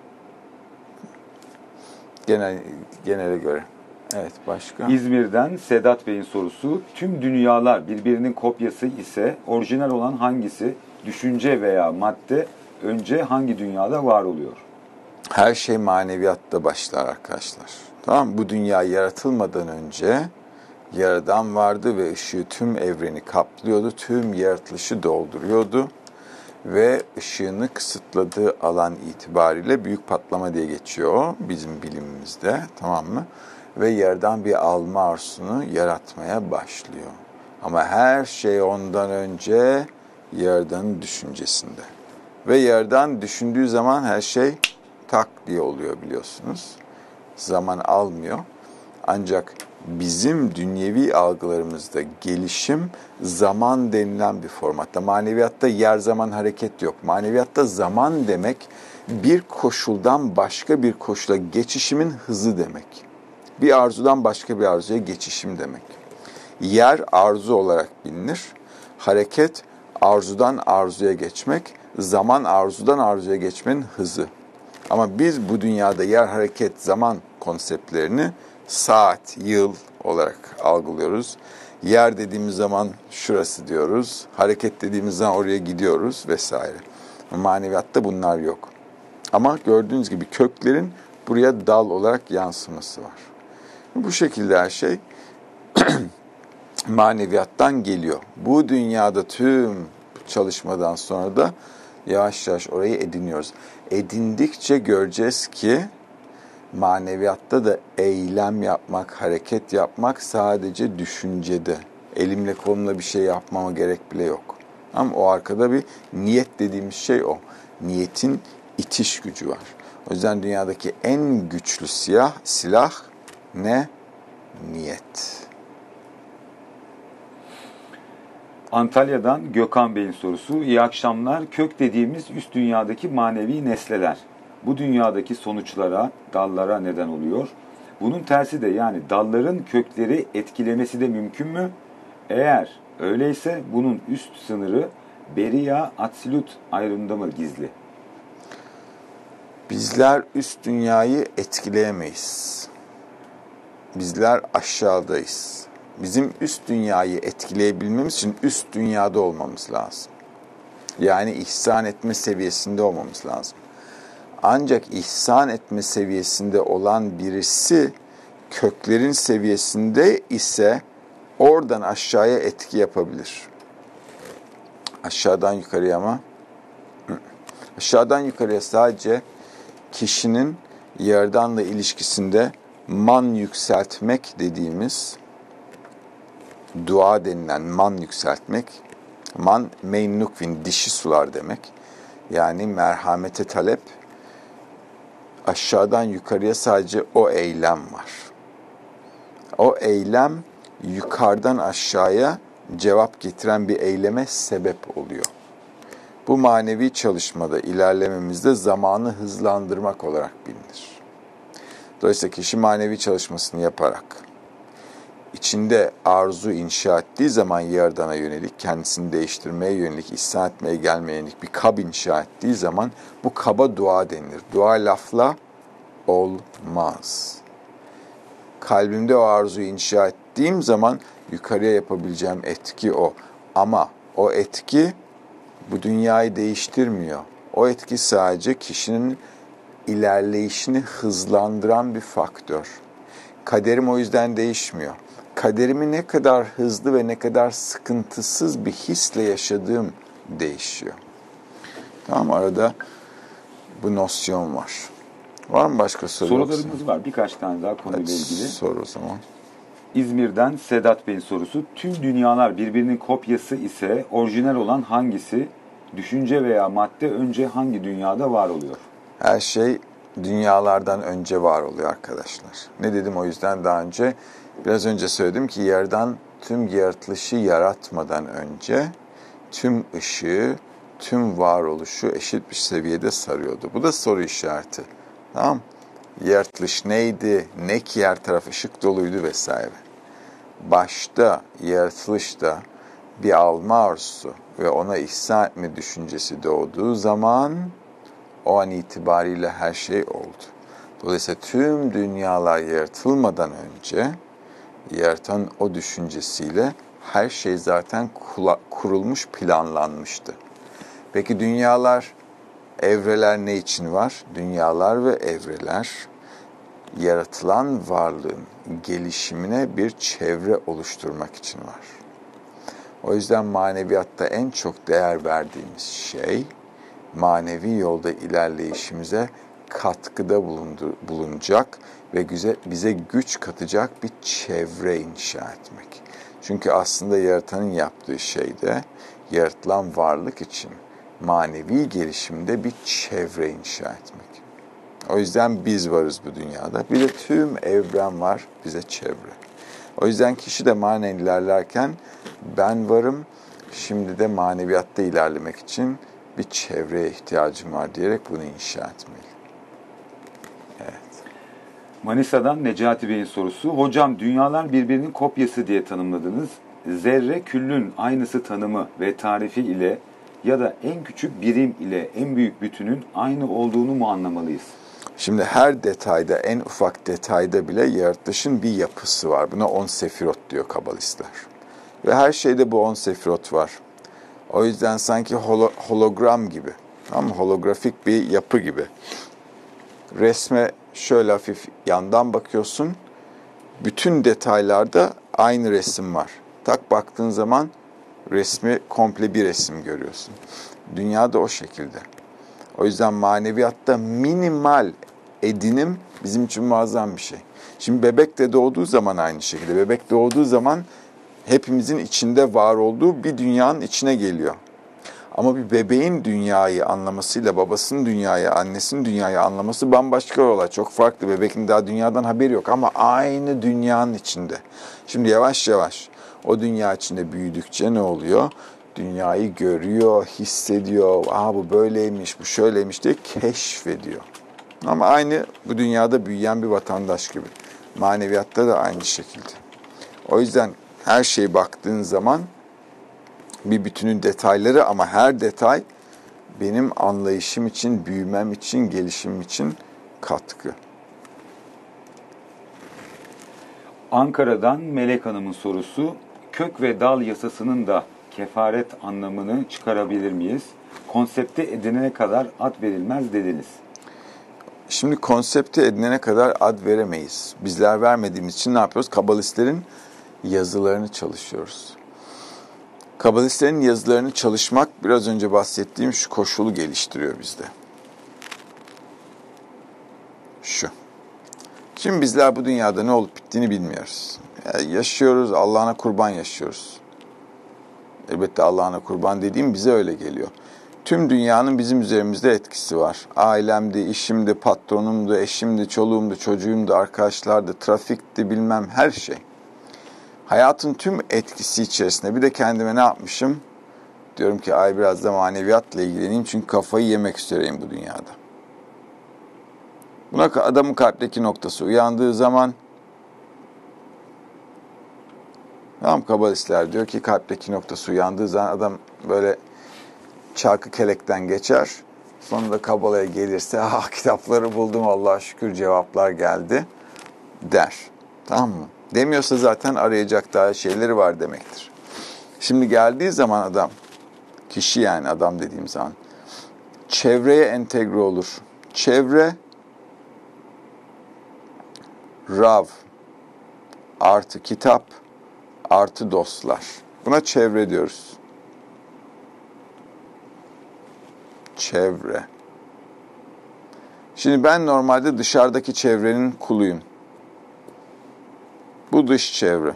Genel genele göre. Evet, başka? İzmir'den Sedat Bey'in sorusu. Tüm dünyalar birbirinin kopyası ise orijinal olan hangisi? Düşünce veya madde önce hangi dünyada var oluyor? Her şey maneviyatta başlar arkadaşlar. Tamam mı? Bu dünya yaratılmadan önce Yaradan vardı ve ışığı tüm evreni kaplıyordu. Tüm yaratılışı dolduruyordu. Ve ışığını kısıtladığı alan itibariyle büyük patlama diye geçiyor bizim bilimimizde. Tamam mı? Ve yerden bir alma arzusunu yaratmaya başlıyor. Ama her şey ondan önce Yaradan'ın düşüncesinde. Ve Yaradan düşündüğü zaman her şey tak diye oluyor biliyorsunuz. Zaman almıyor. Ancak bizim dünyevi algılarımızda gelişim zaman denilen bir formatta. Maneviyatta yer zaman hareket yok. Maneviyatta zaman demek bir koşuldan başka bir koşula geçişimin hızı demek. Bir arzudan başka bir arzuya geçişim demek. Yer arzu olarak bilinir. Hareket arzudan arzuya geçmek, zaman arzudan arzuya geçmenin hızı. Ama biz bu dünyada yer, hareket, zaman konseptlerini saat, yıl olarak algılıyoruz. Yer dediğimiz zaman şurası diyoruz. Hareket dediğimiz zaman oraya gidiyoruz vesaire. Maneviyatta bunlar yok. Ama gördüğünüz gibi köklerin buraya dal olarak yansıması var. Bu şekilde her şey maneviyattan geliyor. Bu dünyada tüm çalışmadan sonra da yavaş yavaş orayı ediniyoruz. Edindikçe göreceğiz ki maneviyatta da eylem yapmak, hareket yapmak sadece düşüncede. Elimle kolumla bir şey yapmama gerek bile yok. Ama o arkada bir niyet dediğimiz şey o. Niyetin itiş gücü var. O yüzden dünyadaki en güçlü siyah, silah ne? Niyet. Antalya'dan Gökhan Bey'in sorusu. İyi akşamlar. Kök dediğimiz üst dünyadaki manevi nesneler. Bu dünyadaki sonuçlara, dallara neden oluyor. Bunun tersi de, yani dalların kökleri etkilemesi de mümkün mü? Eğer öyleyse bunun üst sınırı Beria Absolut ayrımında mı gizli? Bizler üst dünyayı etkileyemeyiz. Bizler aşağıdayız. Bizim üst dünyayı etkileyebilmemiz için üst dünyada olmamız lazım. Yani ihsan etme seviyesinde olmamız lazım. Ancak ihsan etme seviyesinde olan birisi köklerin seviyesinde ise oradan aşağıya etki yapabilir. Aşağıdan yukarıya mı? Aşağıdan yukarıya sadece kişinin Yaradan'la ilişkisinde man yükseltmek dediğimiz, dua denilen man yükseltmek, man meynukvin, dişi sular demek. Yani merhamete talep, aşağıdan yukarıya sadece o eylem var. O eylem yukarıdan aşağıya cevap getiren bir eyleme sebep oluyor. Bu manevi çalışmada ilerlememizde zamanı hızlandırmak olarak bilinir. Dolayısıyla kişi manevi çalışmasını yaparak içinde arzu inşa ettiği zaman Yaradan'a yönelik, kendisini değiştirmeye yönelik, ihsan etmeye gelmeye yönelik bir kab inşa ettiği zaman bu kaba dua denilir. Dua lafla olmaz. Kalbimde o arzuyu inşa ettiğim zaman yukarıya yapabileceğim etki o. Ama o etki bu dünyayı değiştirmiyor. O etki sadece kişinin ilerleyişini hızlandıran bir faktör. Kaderim o yüzden değişmiyor. Kaderimi ne kadar hızlı ve ne kadar sıkıntısız bir hisle yaşadığım değişiyor. Tamam, arada bu nosyon var. Var mı başka soru? Sorularımız yoksa? var. Birkaç tane daha konuyla Hadi ilgili. sor o zaman. İzmir'den Sedat Bey'in sorusu. Tüm dünyalar birbirinin kopyası ise orijinal olan hangisi? Düşünce veya madde önce hangi dünyada var oluyor? Her şey dünyalardan önce var oluyor arkadaşlar. Ne dedim o yüzden daha önce? Biraz önce söyledim ki yerden tüm yaratılışı yaratmadan önce tüm ışığı, tüm varoluşu eşit bir seviyede sarıyordu. Bu da soru işareti. Tamam. Yaratılış neydi? Ne ki her taraf ışık doluydu vesaire. Başta yaratılışta bir alma arzusu ve ona ihsan etme düşüncesi doğduğu zaman o an itibariyle her şey oldu. Dolayısıyla tüm dünyalar yaratılmadan önce yaratan o düşüncesiyle her şey zaten kurulmuş, planlanmıştı. Peki dünyalar, evreler ne için var? Dünyalar ve evreler yaratılan varlığın gelişimine bir çevre oluşturmak için var. O yüzden maneviyatta en çok değer verdiğimiz şey, manevi yolda ilerleyişimize katkıda bulundu, bulunacak ve bize güç katacak bir çevre inşa etmek. Çünkü aslında yaratanın yaptığı şey de yaratılan varlık için manevi gelişimde bir çevre inşa etmek. O yüzden biz varız bu dünyada. Bir de tüm evren var bize çevre. O yüzden kişi de manen ilerlerken ben varım, şimdi de maneviyatta ilerlemek için bir çevreye ihtiyacım var diyerek bunu inşa etmeli. Evet. Manisa'dan Necati Bey'in sorusu. Hocam dünyalar birbirinin kopyası diye tanımladınız. Zerre küllün aynısı tanımı ve tarifi ile ya da en küçük birim ile en büyük bütünün aynı olduğunu mu anlamalıyız? Şimdi her detayda, en ufak detayda bile yaratılışın bir yapısı var. Buna on sefirot diyor kabalistler. Ve her şeyde bu on sefirot var. O yüzden sanki holo, hologram gibi, tamam mı? Holografik bir yapı gibi. Resme şöyle hafif yandan bakıyorsun, bütün detaylarda aynı resim var. Tak baktığın zaman resmi komple bir resim görüyorsun. Dünya da o şekilde. O yüzden maneviyatta minimal edinim bizim için muazzam bir şey. Şimdi bebek de doğduğu zaman aynı şekilde. Bebek doğduğu zaman hepimizin içinde var olduğu bir dünyanın içine geliyor. Ama bir bebeğin dünyayı anlamasıyla babasının dünyayı, annesinin dünyayı anlaması bambaşka olay. Çok farklı. Bebekin daha dünyadan haberi yok ama aynı dünyanın içinde. Şimdi yavaş yavaş o dünya içinde büyüdükçe ne oluyor? Dünyayı görüyor, hissediyor. Aa bu böyleymiş, bu şöyleymiş diye keşfediyor. Ama aynı bu dünyada büyüyen bir vatandaş gibi. Maneviyatta da aynı şekilde. O yüzden her şeye baktığın zaman bir bütünün detayları ama her detay benim anlayışım için, büyümem için, gelişimim için katkı. Ankara'dan Melek Hanım'ın sorusu. Kök ve dal yasasının da kefaret anlamını çıkarabilir miyiz? Konsepte edinene kadar ad verilmez dediniz. Şimdi konsepte edinene kadar ad veremeyiz. Bizler vermediğimiz için ne yapıyoruz? Kabalistlerin yazılarını çalışıyoruz. Kabalistlerin yazılarını çalışmak biraz önce bahsettiğim şu koşulu geliştiriyor bizde. Şu. Şimdi bizler bu dünyada ne olup bittiğini bilmiyoruz. Yani yaşıyoruz, Allah'ına kurban yaşıyoruz. Elbette Allah'ına kurban dediğim bize öyle geliyor. Tüm dünyanın bizim üzerimizde etkisi var. Ailemdi, işimdi, patronumdu, eşimdi, çoluğumdu, çocuğumdu, arkadaşlardı, trafikti, bilmem her şey. Hayatın tüm etkisi içerisinde bir de kendime ne yapmışım? Diyorum ki ay biraz da maneviyatla ilgileneyim çünkü kafayı yemek üzereyim bu dünyada. Buna adamın kalpteki noktası uyandığı zaman tamam kabalistler diyor ki kalpteki noktası uyandığı zaman adam böyle çarkı kelekten geçer. Sonunda kabalaya gelirse ah kitapları buldum Allah'a şükür cevaplar geldi der. Tamam mı? Demiyorsa zaten arayacak daha şeyleri var demektir. Şimdi geldiği zaman adam, kişi yani adam dediğim zaman çevreye entegre olur. Çevre Rav artı kitap artı dostlar. Buna çevre diyoruz. Çevre. Şimdi ben normalde dışarıdaki çevrenin kuluyum. Bu dış çevre.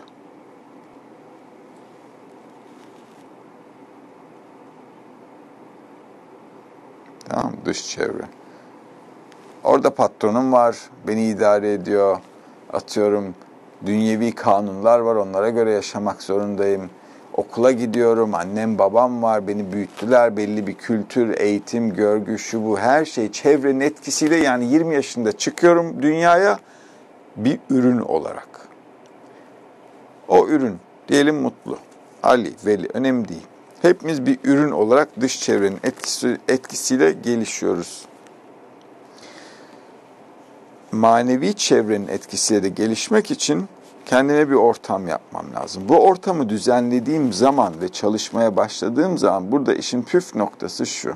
Tamam, dış çevre. Orada patronum var, beni idare ediyor. Atıyorum, dünyevi kanunlar var, onlara göre yaşamak zorundayım. Okula gidiyorum, annem babam var, beni büyüttüler, belli bir kültür, eğitim, görgü, şu bu her şey çevrenin etkisiyle, yani yirmi yaşında çıkıyorum dünyaya bir ürün olarak. O ürün, diyelim Mutlu, Ali, Veli, önemli değil. Hepimiz bir ürün olarak dış çevrenin etkisi, etkisiyle gelişiyoruz. Manevi çevrenin etkisiyle de gelişmek için kendime bir ortam yapmam lazım. Bu ortamı düzenlediğim zaman ve çalışmaya başladığım zaman burada işin püf noktası şu.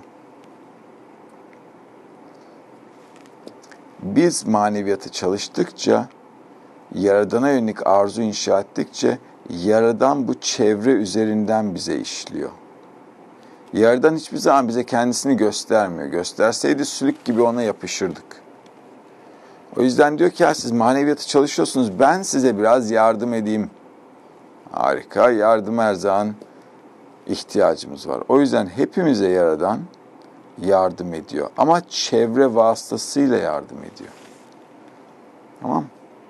Biz maneviyatı çalıştıkça, Yaradan'a yönelik arzu inşa ettikçe, Yaradan bu çevre üzerinden bize işliyor. Yaradan hiçbir zaman bize kendisini göstermiyor. Gösterseydi sülük gibi ona yapışırdık. O yüzden diyor ki ya siz maneviyatı çalışıyorsunuz, ben size biraz yardım edeyim. Harika, yardım her zaman ihtiyacımız var. O yüzden hepimize Yaradan yardım ediyor. Ama çevre vasıtasıyla yardım ediyor. Tamam.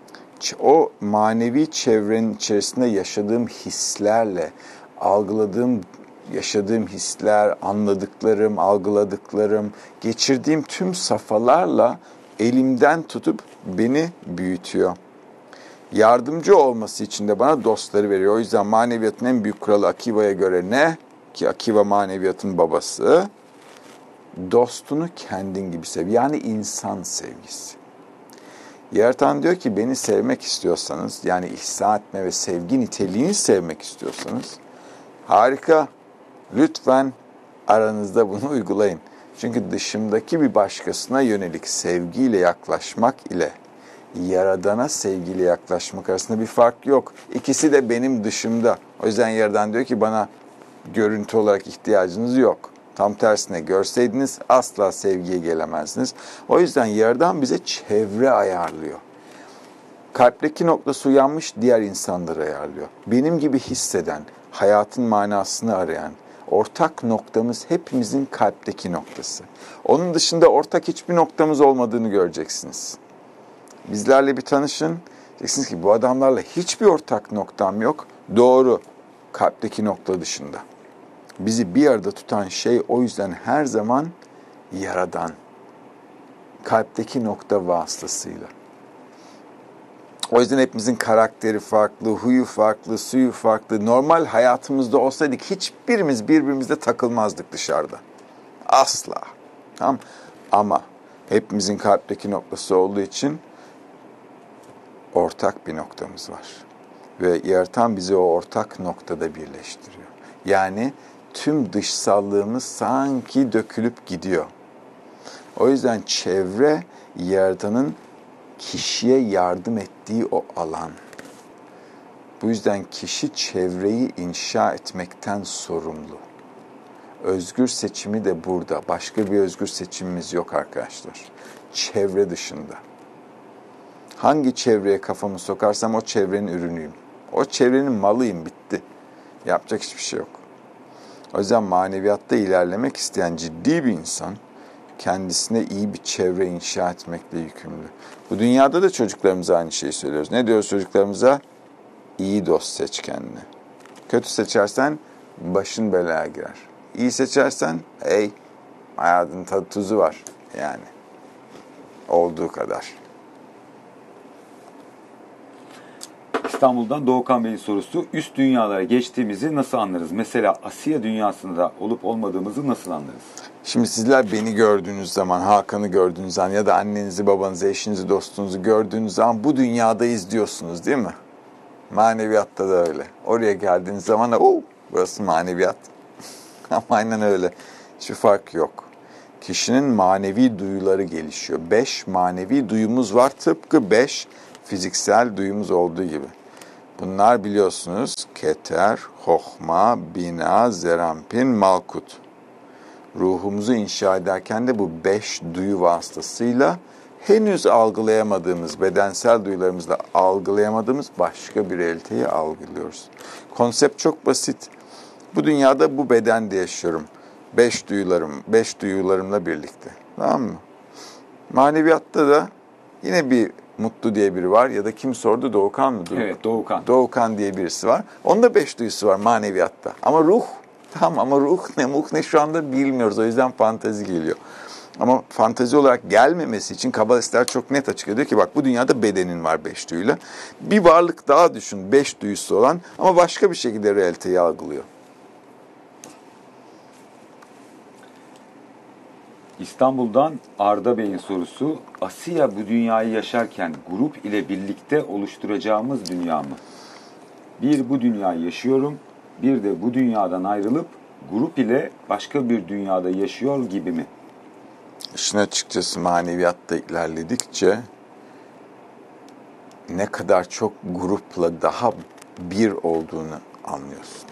O manevi çevrenin içerisinde yaşadığım hislerle, algıladığım, yaşadığım hisler, anladıklarım, algıladıklarım, geçirdiğim tüm safhalarla elimden tutup beni büyütüyor. Yardımcı olması için de bana dostları veriyor. O yüzden maneviyatın en büyük kuralı Akiva'ya göre ne? Ki Akiva maneviyatın babası. Dostunu kendin gibi sev. Yani insan sevgisi. Yaratan diyor ki beni sevmek istiyorsanız, yani ihsan etme ve sevgi niteliğini sevmek istiyorsanız, harika, lütfen aranızda bunu uygulayın. Çünkü dışımdaki bir başkasına yönelik sevgiyle yaklaşmak ile Yaradan'a sevgiyle yaklaşmak arasında bir fark yok. İkisi de benim dışımda. O yüzden Yaradan diyor ki bana görüntü olarak ihtiyacınız yok. Tam tersine görseydiniz asla sevgiye gelemezdiniz. O yüzden Yaradan bize çevre ayarlıyor. Kalpteki noktası uyanmış diğer insanları ayarlıyor. Benim gibi hisseden, hayatın manasını arayan, ortak noktamız hepimizin kalpteki noktası. Onun dışında ortak hiçbir noktamız olmadığını göreceksiniz. Bizlerle bir tanışın. Diyeceksiniz ki bu adamlarla hiçbir ortak noktam yok. Doğru, kalpteki nokta dışında. Bizi bir arada tutan şey o yüzden her zaman Yaradan. Kalpteki nokta vasıtasıyla. O yüzden hepimizin karakteri farklı, huyu farklı, suyu farklı. Normal hayatımızda olsaydık hiçbirimiz birbirimizle takılmazdık dışarıda. Asla. Tamam. Ama hepimizin kalpteki noktası olduğu için ortak bir noktamız var. Ve Yaratan bizi o ortak noktada birleştiriyor. Yani tüm dışsallığımız sanki dökülüp gidiyor. O yüzden çevre Yaratan'ın kişiye yardım ettiği o alan. Bu yüzden kişi çevreyi inşa etmekten sorumlu. Özgür seçimi de burada. Başka bir özgür seçimimiz yok arkadaşlar. Çevre dışında. Hangi çevreye kafamı sokarsam o çevrenin ürünüyüm. O çevrenin malıyım, bitti. Yapacak hiçbir şey yok. O yüzden maneviyatta ilerlemek isteyen ciddi bir insan kendisine iyi bir çevre inşa etmekle yükümlü. Bu dünyada da çocuklarımıza aynı şeyi söylüyoruz. Ne diyoruz çocuklarımıza? İyi dost seç kendine. Kötü seçersen başın belaya girer. İyi seçersen hey, hayatın tadı tuzu var yani. Olduğu kadar. İstanbul'dan Doğukan Bey'in sorusu, üst dünyalara geçtiğimizi nasıl anlarız? Mesela Asya dünyasında olup olmadığımızı nasıl anlarız? Şimdi sizler beni gördüğünüz zaman, Hakan'ı gördüğünüz zaman ya da annenizi, babanızı, eşinizi, dostunuzu gördüğünüz zaman bu dünyadayız diyorsunuz değil mi? Maneviyatta da öyle. Oraya geldiğiniz zaman o burası maneviyat. Ama aynen öyle. Hiçbir fark yok. Kişinin manevi duyuları gelişiyor. Beş manevi duyumuz var. Tıpkı beş fiziksel duyumuz olduğu gibi. Bunlar biliyorsunuz Keter, Hohma, Bina, Zerampin, Malkut. Ruhumuzu inşa ederken de bu beş duyu vasıtasıyla henüz algılayamadığımız, bedensel duyularımızla algılayamadığımız başka bir realiteyi algılıyoruz. Konsept çok basit. Bu dünyada bu bedende yaşıyorum. Beş duyularım, beş duyularımla birlikte. Tamam mı? Maneviyatta da yine bir Mutlu diye biri var ya da kim sordu? Doğukan mı? Evet, Doğukan. Doğukan diye birisi var. Onun da beş duyusu var maneviyatta. Ama ruh, tamam ama ruh ne, muh ne şu anda bilmiyoruz. O yüzden fantezi geliyor. Ama fantezi olarak gelmemesi için kabalistler çok net açıklıyor. Diyor ki bak bu dünyada bedenin var beş duyuyla. Bir varlık daha düşün beş duyusu olan ama başka bir şekilde realiteyi algılıyor. İstanbul'dan Arda Bey'in sorusu, Asiya bu dünyayı yaşarken grup ile birlikte oluşturacağımız dünya mı? Bir bu dünyayı yaşıyorum, bir de bu dünyadan ayrılıp grup ile başka bir dünyada yaşıyor gibi mi? İşin açıkçası maneviyatta ilerledikçe ne kadar çok grupla daha bir olduğunu anlıyorsun.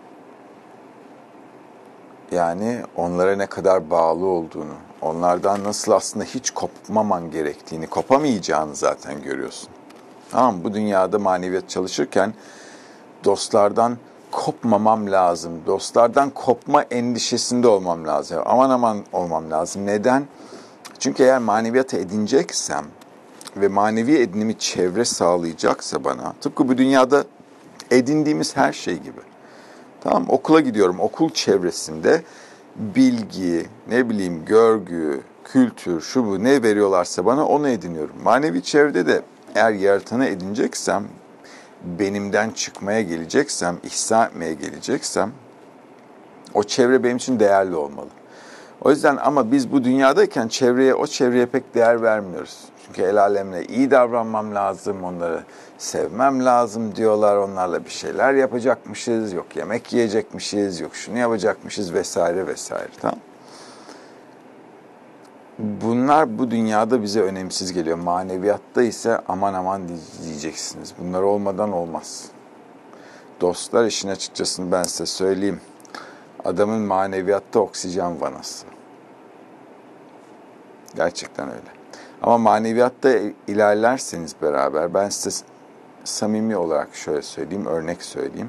Yani onlara ne kadar bağlı olduğunu, onlardan nasıl aslında hiç kopmaman gerektiğini, kopamayacağını zaten görüyorsun. Tamam mı? Bu dünyada maneviyat çalışırken dostlardan kopmamam lazım. Dostlardan kopma endişesinde olmam lazım. Aman aman olmam lazım. Neden? Çünkü eğer maneviyata edineceksem ve manevi edinimi çevre sağlayacaksa bana, tıpkı bu dünyada edindiğimiz her şey gibi. Tamam, okula gidiyorum. Okul çevresinde bilgi, ne bileyim görgü, kültür, şu bu ne veriyorlarsa bana onu ediniyorum. Manevi çevrede de eğer yaratanı edineceksem, benimden çıkmaya geleceksem, ihsan etmeye geleceksem o çevre benim için değerli olmalı. O yüzden ama biz bu dünyadayken çevreye, o çevreye pek değer vermiyoruz. Çünkü el alemle iyi davranmam lazım, onları sevmem lazım diyorlar, onlarla bir şeyler yapacakmışız, yok yemek yiyecekmişiz, yok şunu yapacakmışız vesaire vesaire. Tamam. Bunlar bu dünyada bize önemsiz geliyor. Maneviyatta ise aman aman diyeceksiniz. Bunlar olmadan olmaz. Dostlar işin açıkçası ben size söyleyeyim. Adamın maneviyatta oksijen vanası. Gerçekten öyle. Ama maneviyatta ilerlerseniz beraber, ben size samimi olarak şöyle söyleyeyim, örnek söyleyeyim.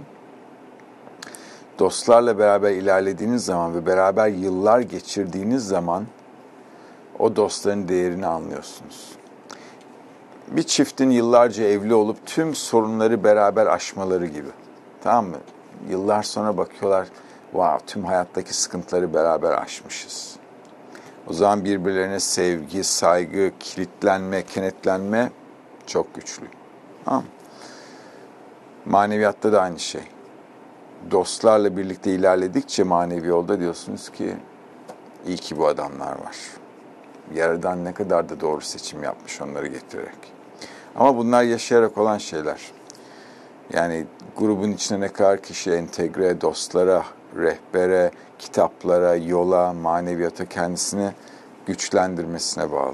Dostlarla beraber ilerlediğiniz zaman ve beraber yıllar geçirdiğiniz zaman o dostların değerini anlıyorsunuz. Bir çiftin yıllarca evli olup tüm sorunları beraber aşmaları gibi. Tamam mı? Yıllar sonra bakıyorlar, wow, tüm hayattaki sıkıntıları beraber aşmışız. O zaman birbirlerine sevgi, saygı, kilitlenme, kenetlenme çok güçlü. Tamam mı? Maneviyatta da aynı şey. Dostlarla birlikte ilerledikçe manevi yolda diyorsunuz ki iyi ki bu adamlar var. Yaradan ne kadar da doğru seçim yapmış onları getirerek. Ama bunlar yaşayarak olan şeyler. Yani grubun içine ne kadar kişi entegre, dostlara, rehbere, kitaplara, yola, maneviyata kendisini güçlendirmesine bağlı.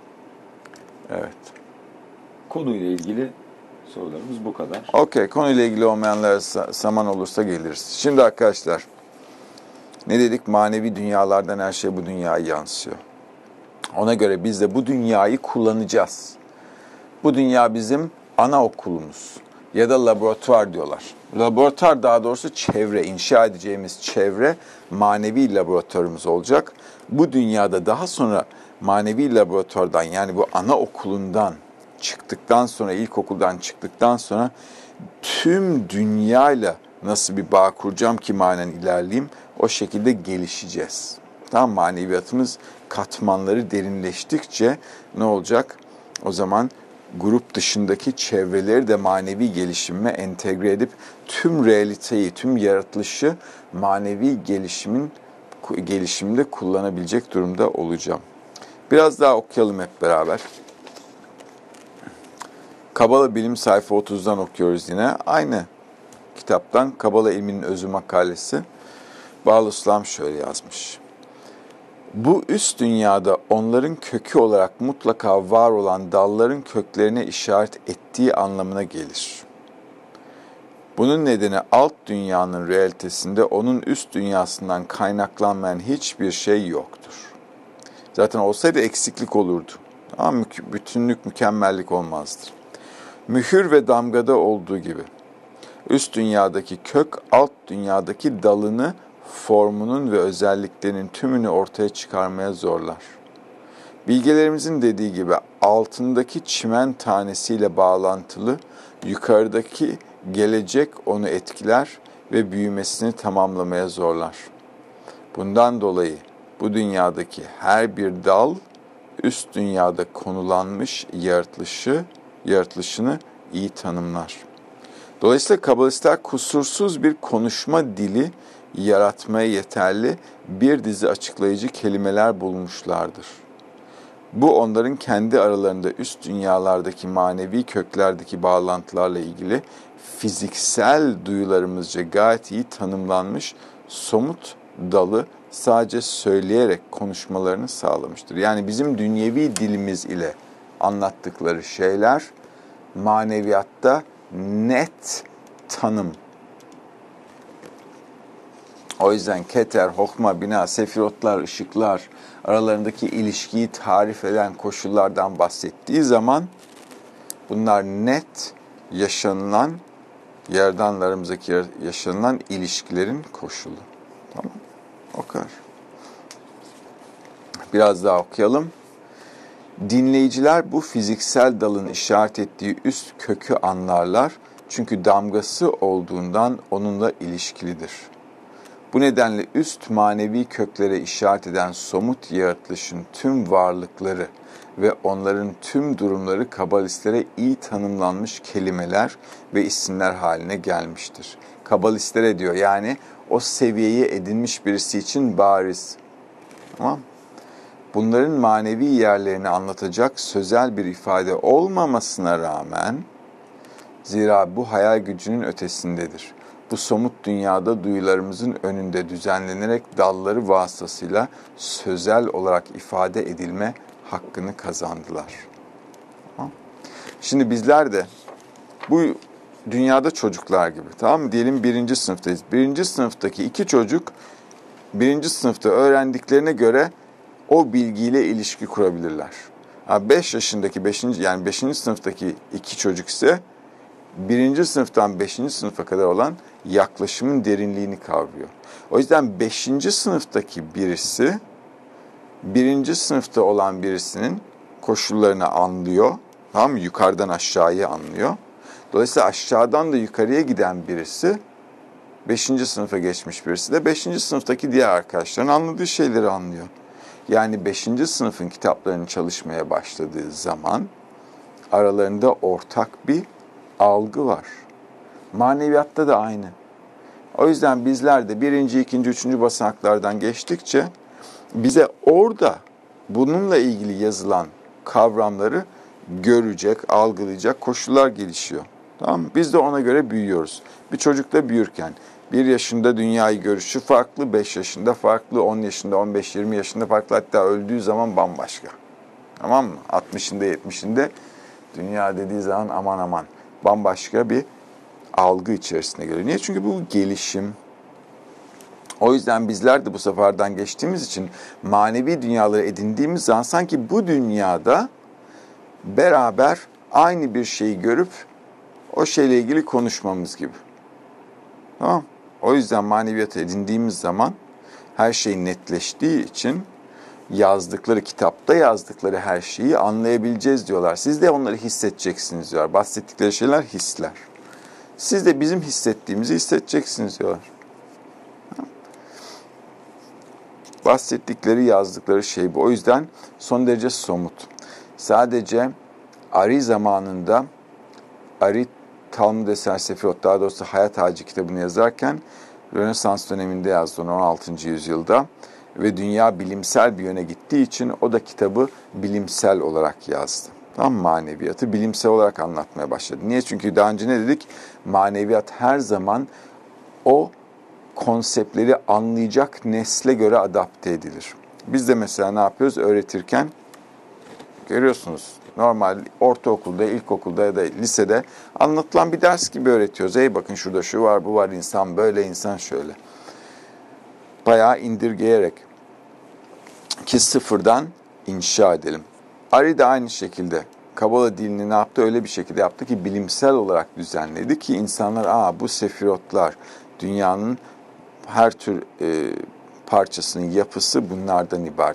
Evet. Konuyla ilgili sorularımız bu kadar. Okey, konuyla ilgili olmayanlara zaman olursa geliriz. Şimdi arkadaşlar, ne dedik? Manevi dünyalardan her şey bu dünyaya yansıyor. Ona göre biz de bu dünyayı kullanacağız. Bu dünya bizim ana okulumuz ya da laboratuvar diyorlar. Laboratuvar daha doğrusu çevre, inşa edeceğimiz çevre manevi laboratuvarımız olacak. Bu dünyada daha sonra manevi laboratuvardan yani bu ana okulundan çıktıktan sonra, ilkokuldan çıktıktan sonra tüm dünyayla nasıl bir bağ kuracağım ki manen ilerleyeyim, o şekilde gelişeceğiz. Tamam, maneviyatımız katmanları derinleştikçe ne olacak? O zaman grup dışındaki çevreleri de manevi gelişime entegre edip tüm realiteyi, tüm yaratılışı manevi gelişimin gelişiminde kullanabilecek durumda olacağım. Biraz daha okuyalım hep beraber. Kabala Bilim sayfa otuzdan okuyoruz yine. Aynı kitaptan Kabala İlminin Özü makalesi. Bağlıslam şöyle yazmış. Bu üst dünyada onların kökü olarak mutlaka var olan dalların köklerine işaret ettiği anlamına gelir. Bunun nedeni alt dünyanın realitesinde onun üst dünyasından kaynaklanmayan hiçbir şey yoktur. Zaten olsaydı eksiklik olurdu. Ama bütünlük, mükemmellik olmazdır. Mühür ve damgada olduğu gibi. Üst dünyadaki kök, alt dünyadaki dalını, formunun ve özelliklerinin tümünü ortaya çıkarmaya zorlar. Bilgelerimizin dediği gibi altındaki çimen tanesiyle bağlantılı, yukarıdaki gelecek onu etkiler ve büyümesini tamamlamaya zorlar. Bundan dolayı bu dünyadaki her bir dal üst dünyada konulanmış yaratılışı, yaratılışını iyi tanımlar. Dolayısıyla kabalistler kusursuz bir konuşma dili yaratmaya yeterli bir dizi açıklayıcı kelimeler bulmuşlardır. Bu onların kendi aralarında üst dünyalardaki manevi köklerdeki bağlantılarla ilgili fiziksel duyularımızca gayet iyi tanımlanmış somut dalı sadece söyleyerek konuşmalarını sağlamıştır. Yani bizim dünyevi dilimiz ile anlattıkları şeyler maneviyatta net tanım. O yüzden keter, hokma, bina, sefirotlar, ışıklar aralarındaki ilişkiyi tarif eden koşullardan bahsettiği zaman bunlar net yaşanılan, yerdanlarımızdaki yaşanılan ilişkilerin koşulu. Tamam, o kadar. Biraz daha okuyalım. Dinleyiciler bu fiziksel dalın işaret ettiği üst kökü anlarlar. Çünkü damgası olduğundan onunla ilişkilidir. Bu nedenle üst manevi köklere işaret eden somut yaratılışın tüm varlıkları ve onların tüm durumları kabalistlere iyi tanımlanmış kelimeler ve isimler haline gelmiştir. Kabalistlere diyor, yani o seviyeyi edinmiş birisi için bariz. Tamam. Bunların manevi yerlerini anlatacak sözel bir ifade olmamasına rağmen, zira bu hayal gücünün ötesindedir. Bu somut dünyada duyularımızın önünde düzenlenerek dalları vasıtasıyla sözel olarak ifade edilme hakkını kazandılar. Şimdi bizler de bu dünyada çocuklar gibi, tamam mı? Diyelim birinci sınıftayız. Birinci sınıftaki iki çocuk birinci sınıfta öğrendiklerine göre o bilgiyle ilişki kurabilirler. Beş yaşındaki beşinci yani beşinci sınıftaki iki çocuk ise birinci sınıftan beşinci sınıfa kadar olan yaklaşımın derinliğini kavruyor. O yüzden beşinci sınıftaki birisi birinci sınıfta olan birisinin koşullarını anlıyor. Tamam mı? Yukarıdan aşağıyı anlıyor. Dolayısıyla aşağıdan da yukarıya giden birisi, beşinci sınıfa geçmiş birisi de beşinci sınıftaki diğer arkadaşların anladığı şeyleri anlıyor. Yani beşinci sınıfın kitaplarını çalışmaya başladığı zaman aralarında ortak bir algı var. Maneviyatta da aynı. O yüzden bizler de birinci, ikinci, üçüncü basamaklardan geçtikçe bize orada bununla ilgili yazılan kavramları görecek, algılayacak koşullar gelişiyor. Tamam mı? Biz de ona göre büyüyoruz. Bir çocuk da büyürken bir yaşında dünyayı görüşü farklı, beş yaşında farklı, on yaşında, on beş yirmi yaşında farklı, hatta öldüğü zaman bambaşka. Tamam mı? altmışında, yetmişinde dünya dediği zaman aman aman bambaşka bir algı içerisine geliyor. Niye? Çünkü bu gelişim. O yüzden bizler de bu seferden geçtiğimiz için manevi dünyaları edindiğimiz zaman sanki bu dünyada beraber aynı bir şeyi görüp o şeyle ilgili konuşmamız gibi. Tamam. O yüzden maneviyatı edindiğimiz zaman her şey netleştiği için yazdıkları, kitapta yazdıkları her şeyi anlayabileceğiz diyorlar. Siz de onları hissedeceksiniz diyorlar. Bahsettikleri şeyler hisler. Siz de bizim hissettiğimizi hissedeceksiniz diyorlar. Bahsettikleri, yazdıkları şey bu. O yüzden son derece somut. Sadece Ari zamanında, Ari Talmud Eser Sefirot, daha doğrusu Hayat Ağacı kitabını yazarken Rönesans döneminde yazdı, on altıncı yüzyılda ve dünya bilimsel bir yöne gittiği için o da kitabı bilimsel olarak yazdı. Tam maneviyatı bilimsel olarak anlatmaya başladı. Niye? Çünkü daha önce ne dedik? Maneviyat her zaman o konseptleri anlayacak nesle göre adapte edilir. Biz de mesela ne yapıyoruz? Öğretirken görüyorsunuz, normal ortaokulda, ilkokulda ya da lisede anlatılan bir ders gibi öğretiyoruz. Ey bakın şurada şu var, bu var, insan böyle, insan şöyle. Bayağı indirgeyerek ki sıfırdan inşa edelim. Ari de aynı şekilde Kabala dilini ne yaptı? Öyle bir şekilde yaptı ki bilimsel olarak düzenledi ki insanlar, aa bu sefirotlar, dünyanın her tür e, parçasının yapısı bunlardan ibaret.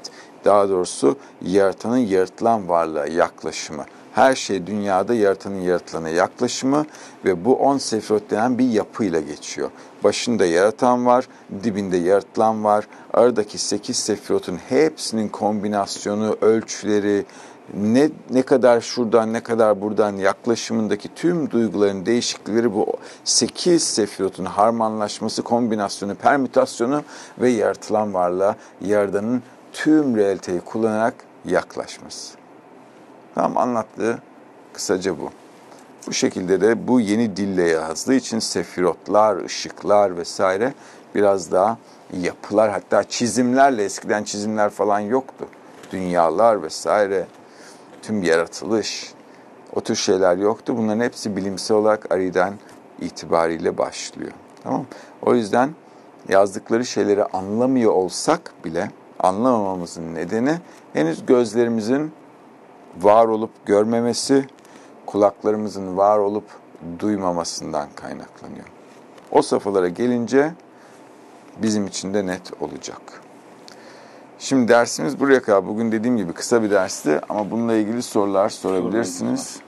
daha doğrusu yaratanın yaratılan varlığa yaklaşımı. Her şey dünyada yaratanın yaratılana yaklaşımı ve bu on sefirot denen bir yapıyla geçiyor. Başında yaratan var, dibinde yaratılan var. Aradaki sekiz sefirotun hepsinin kombinasyonu, ölçüleri, ne ne kadar şuradan ne kadar buradan yaklaşımındaki tüm duyguların değişiklikleri bu sekiz sefirotun harmanlaşması, kombinasyonu, permütasyonu ve yaratılan varlığa yaradanın tüm realiteyi kullanarak yaklaşması. Tamam, anlattığı kısaca bu. Bu şekilde de bu yeni dille yazdığı için sefirotlar, ışıklar vesaire biraz daha yapılar, hatta çizimlerle, eskiden çizimler falan yoktu. Dünyalar vesaire, tüm yaratılış, o tür şeyler yoktu. Bunların hepsi bilimsel olarak Ari'den itibariyle başlıyor. Tamam. O yüzden yazdıkları şeyleri anlamıyor olsak bile anlamamamızın nedeni henüz gözlerimizin var olup görmemesi, kulaklarımızın var olup duymamasından kaynaklanıyor. O safhalara gelince bizim için de net olacak. Şimdi dersimiz buraya kadar. Bugün dediğim gibi kısa bir dersti ama bununla ilgili sorular sorabilirsiniz.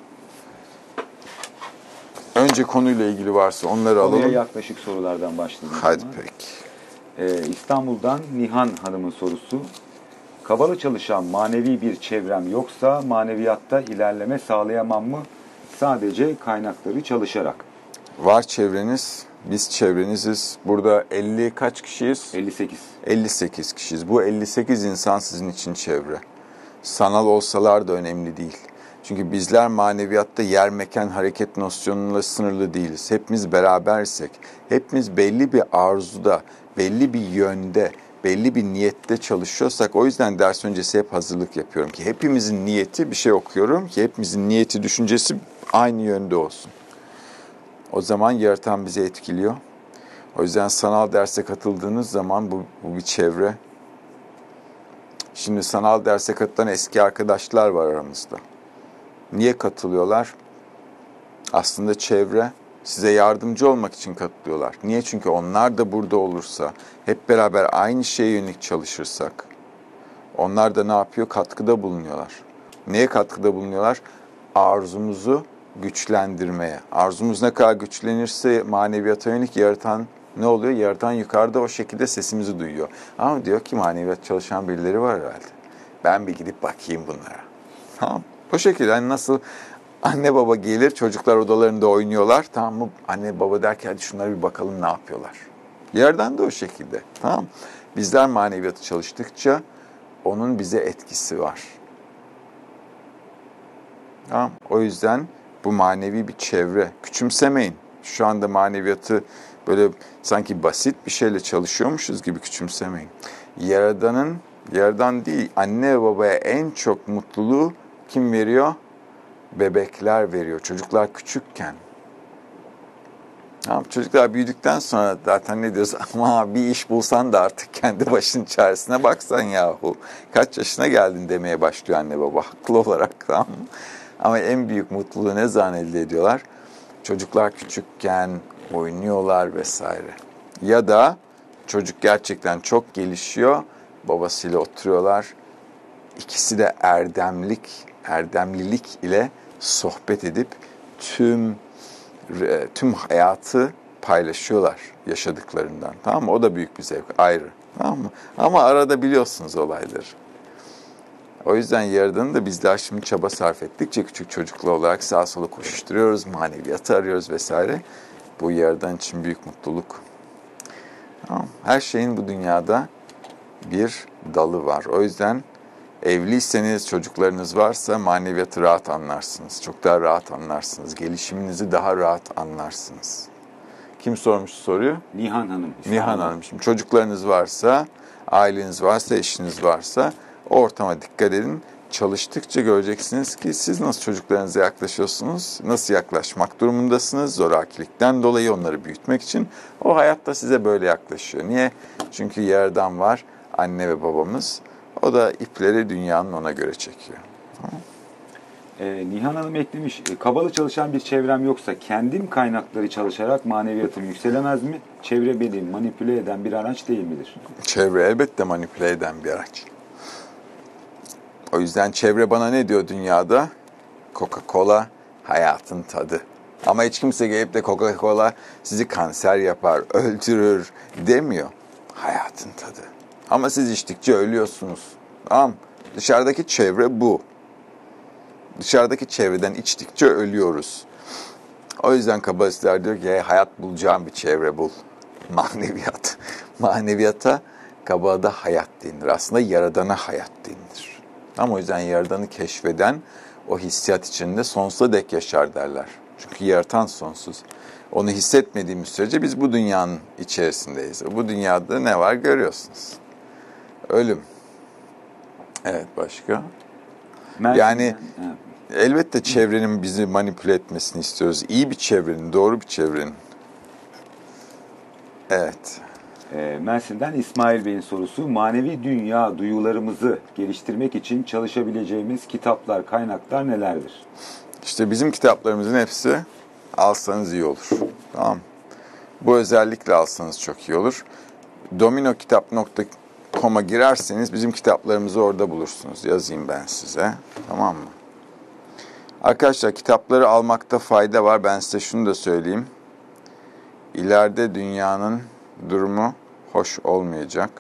Önce konuyla ilgili varsa onları alalım. Konuya yaklaşık sorulardan başlayalım. Hadi peki. Ee, İstanbul'dan Nihan Hanım'ın sorusu. Kabalı çalışan manevi bir çevrem yoksa maneviyatta ilerleme sağlayamam mı? Sadece kaynakları çalışarak. Var çevreniz, biz çevreniziz. Burada elli kaç kişiyiz? elli sekiz. elli sekiz kişiyiz. Bu elli sekiz insan sizin için çevre. Sanal olsalar da önemli değil. Çünkü bizler maneviyatta yer, mekan, hareket nosyonuyla sınırlı değiliz. Hepimiz berabersek, hepimiz belli bir arzuda, belli bir yönde, belli bir niyette çalışıyorsak, o yüzden ders öncesi hep hazırlık yapıyorum ki hepimizin niyeti, bir şey okuyorum ki hepimizin niyeti, düşüncesi aynı yönde olsun. O zaman yaratan bizi etkiliyor. O yüzden sanal derse katıldığınız zaman bu, bu bir çevre. Şimdi sanal derse katılan eski arkadaşlar var aramızda. Niye katılıyorlar? Aslında çevre size yardımcı olmak için katılıyorlar. Niye? Çünkü onlar da burada olursa, hep beraber aynı şeye yönelik çalışırsak, onlar da ne yapıyor? Katkıda bulunuyorlar. Neye katkıda bulunuyorlar? Arzumuzu güçlendirmeye. Arzumuz ne kadar güçlenirse maneviyata yönelik yaratan ne oluyor? Yaratan yukarıda o şekilde sesimizi duyuyor. Ama diyor ki maneviyat çalışan birileri var herhalde. Ben bir gidip bakayım bunlara. Tamam. O şekilde hani nasıl anne baba gelir, çocuklar odalarında oynuyorlar. Tamam mı? Anne baba der ki hadi şunlara bir bakalım ne yapıyorlar. Yerden de o şekilde. Tamam. Bizler maneviyatı çalıştıkça onun bize etkisi var. Tamam. O yüzden bu manevi bir çevre. Küçümsemeyin. Şu anda maneviyatı böyle sanki basit bir şeyle çalışıyormuşuz gibi küçümsemeyin. Yaradanın, Yaradan değil, anne ve babaya en çok mutluluğu kim veriyor? Bebekler veriyor. Çocuklar küçükken. Tamam, çocuklar büyüdükten sonra zaten ne diyoruz? Ama bir iş bulsan da artık kendi başının çaresine baksan yahu. Kaç yaşına geldin demeye başlıyor anne baba. Haklı olarak, tamam mı? Ama en büyük mutluluğu ne zaman elde ediyorlar? Çocuklar küçükken oynuyorlar vesaire. Ya da çocuk gerçekten çok gelişiyor. Babasıyla oturuyorlar. İkisi de erdemlik, erdemlilik ile sohbet edip tüm tüm hayatı paylaşıyorlar yaşadıklarından. Tamam mı? O da büyük bir zevk, ayrı. Tamam mı? Ama arada biliyorsunuz olayları. O yüzden Yaradan'ı da bizler şimdi çaba sarf ettikçe küçük çocuklu olarak sağa sola koşuşturuyoruz, maneviyatı arıyoruz vesaire. Bu Yaradan için büyük mutluluk. Tamam. Her şeyin bu dünyada bir dalı var. O yüzden evliyseniz, çocuklarınız varsa maneviyatı rahat anlarsınız. Çok daha rahat anlarsınız. Gelişiminizi daha rahat anlarsınız. Kim sormuş soruyu? Nihan Hanım. Nihan Hanım. Şimdi çocuklarınız varsa, aileniz varsa, eşiniz varsa o ortama dikkat edin. Çalıştıkça göreceksiniz ki siz nasıl çocuklarınıza yaklaşıyorsunuz, nasıl yaklaşmak durumundasınız. Zorakilikten dolayı onları büyütmek için o hayatta size böyle yaklaşıyor. Niye? Çünkü yerden var anne ve babamız. O da ipleri dünyanın ona göre çekiyor. Tamam. Ee, Nihan Hanım eklemiş, kabalı çalışan bir çevrem yoksa kendim kaynakları çalışarak maneviyatım yükselemez mi? Çevre beni manipüle eden bir araç değil midir? Çevre elbette manipüle eden bir araç. O yüzden çevre bana ne diyor dünyada? Coca-Cola hayatın tadı. Ama hiç kimse gelip de Coca-Cola sizi kanser yapar, öldürür demiyor. Hayatın tadı. Ama siz içtikçe ölüyorsunuz. Tamam. Dışarıdaki çevre bu. Dışarıdaki çevreden içtikçe ölüyoruz. O yüzden kabalistler diyor ki hayat bulacağın bir çevre bul. Maneviyat. Maneviyata Kabala'da hayat denir. Aslında Yaradan'a hayat denir. Ama o yüzden Yaradan'ı keşfeden o hissiyat içinde sonsuza dek yaşar derler. Çünkü yaratan sonsuz. Onu hissetmediğimiz sürece biz bu dünyanın içerisindeyiz. Bu dünyada ne var görüyorsunuz. Ölüm. Evet, başka? Mersin'den, Yani evet. Elbette çevrenin bizi manipüle etmesini istiyoruz. İyi bir çevrenin, doğru bir çevrenin. Evet. E, Mersin'den İsmail Bey'in sorusu, manevi dünya duyularımızı geliştirmek için çalışabileceğimiz kitaplar, kaynaklar nelerdir? İşte bizim kitaplarımızın hepsi alsanız iyi olur. Tamam. Bu özellikle alsanız çok iyi olur. dominokitap nokta com'a girerseniz bizim kitaplarımızı orada bulursunuz. Yazayım ben size. Tamam mı? Arkadaşlar kitapları almakta fayda var. Ben size şunu da söyleyeyim. İleride dünyanın durumu hoş olmayacak.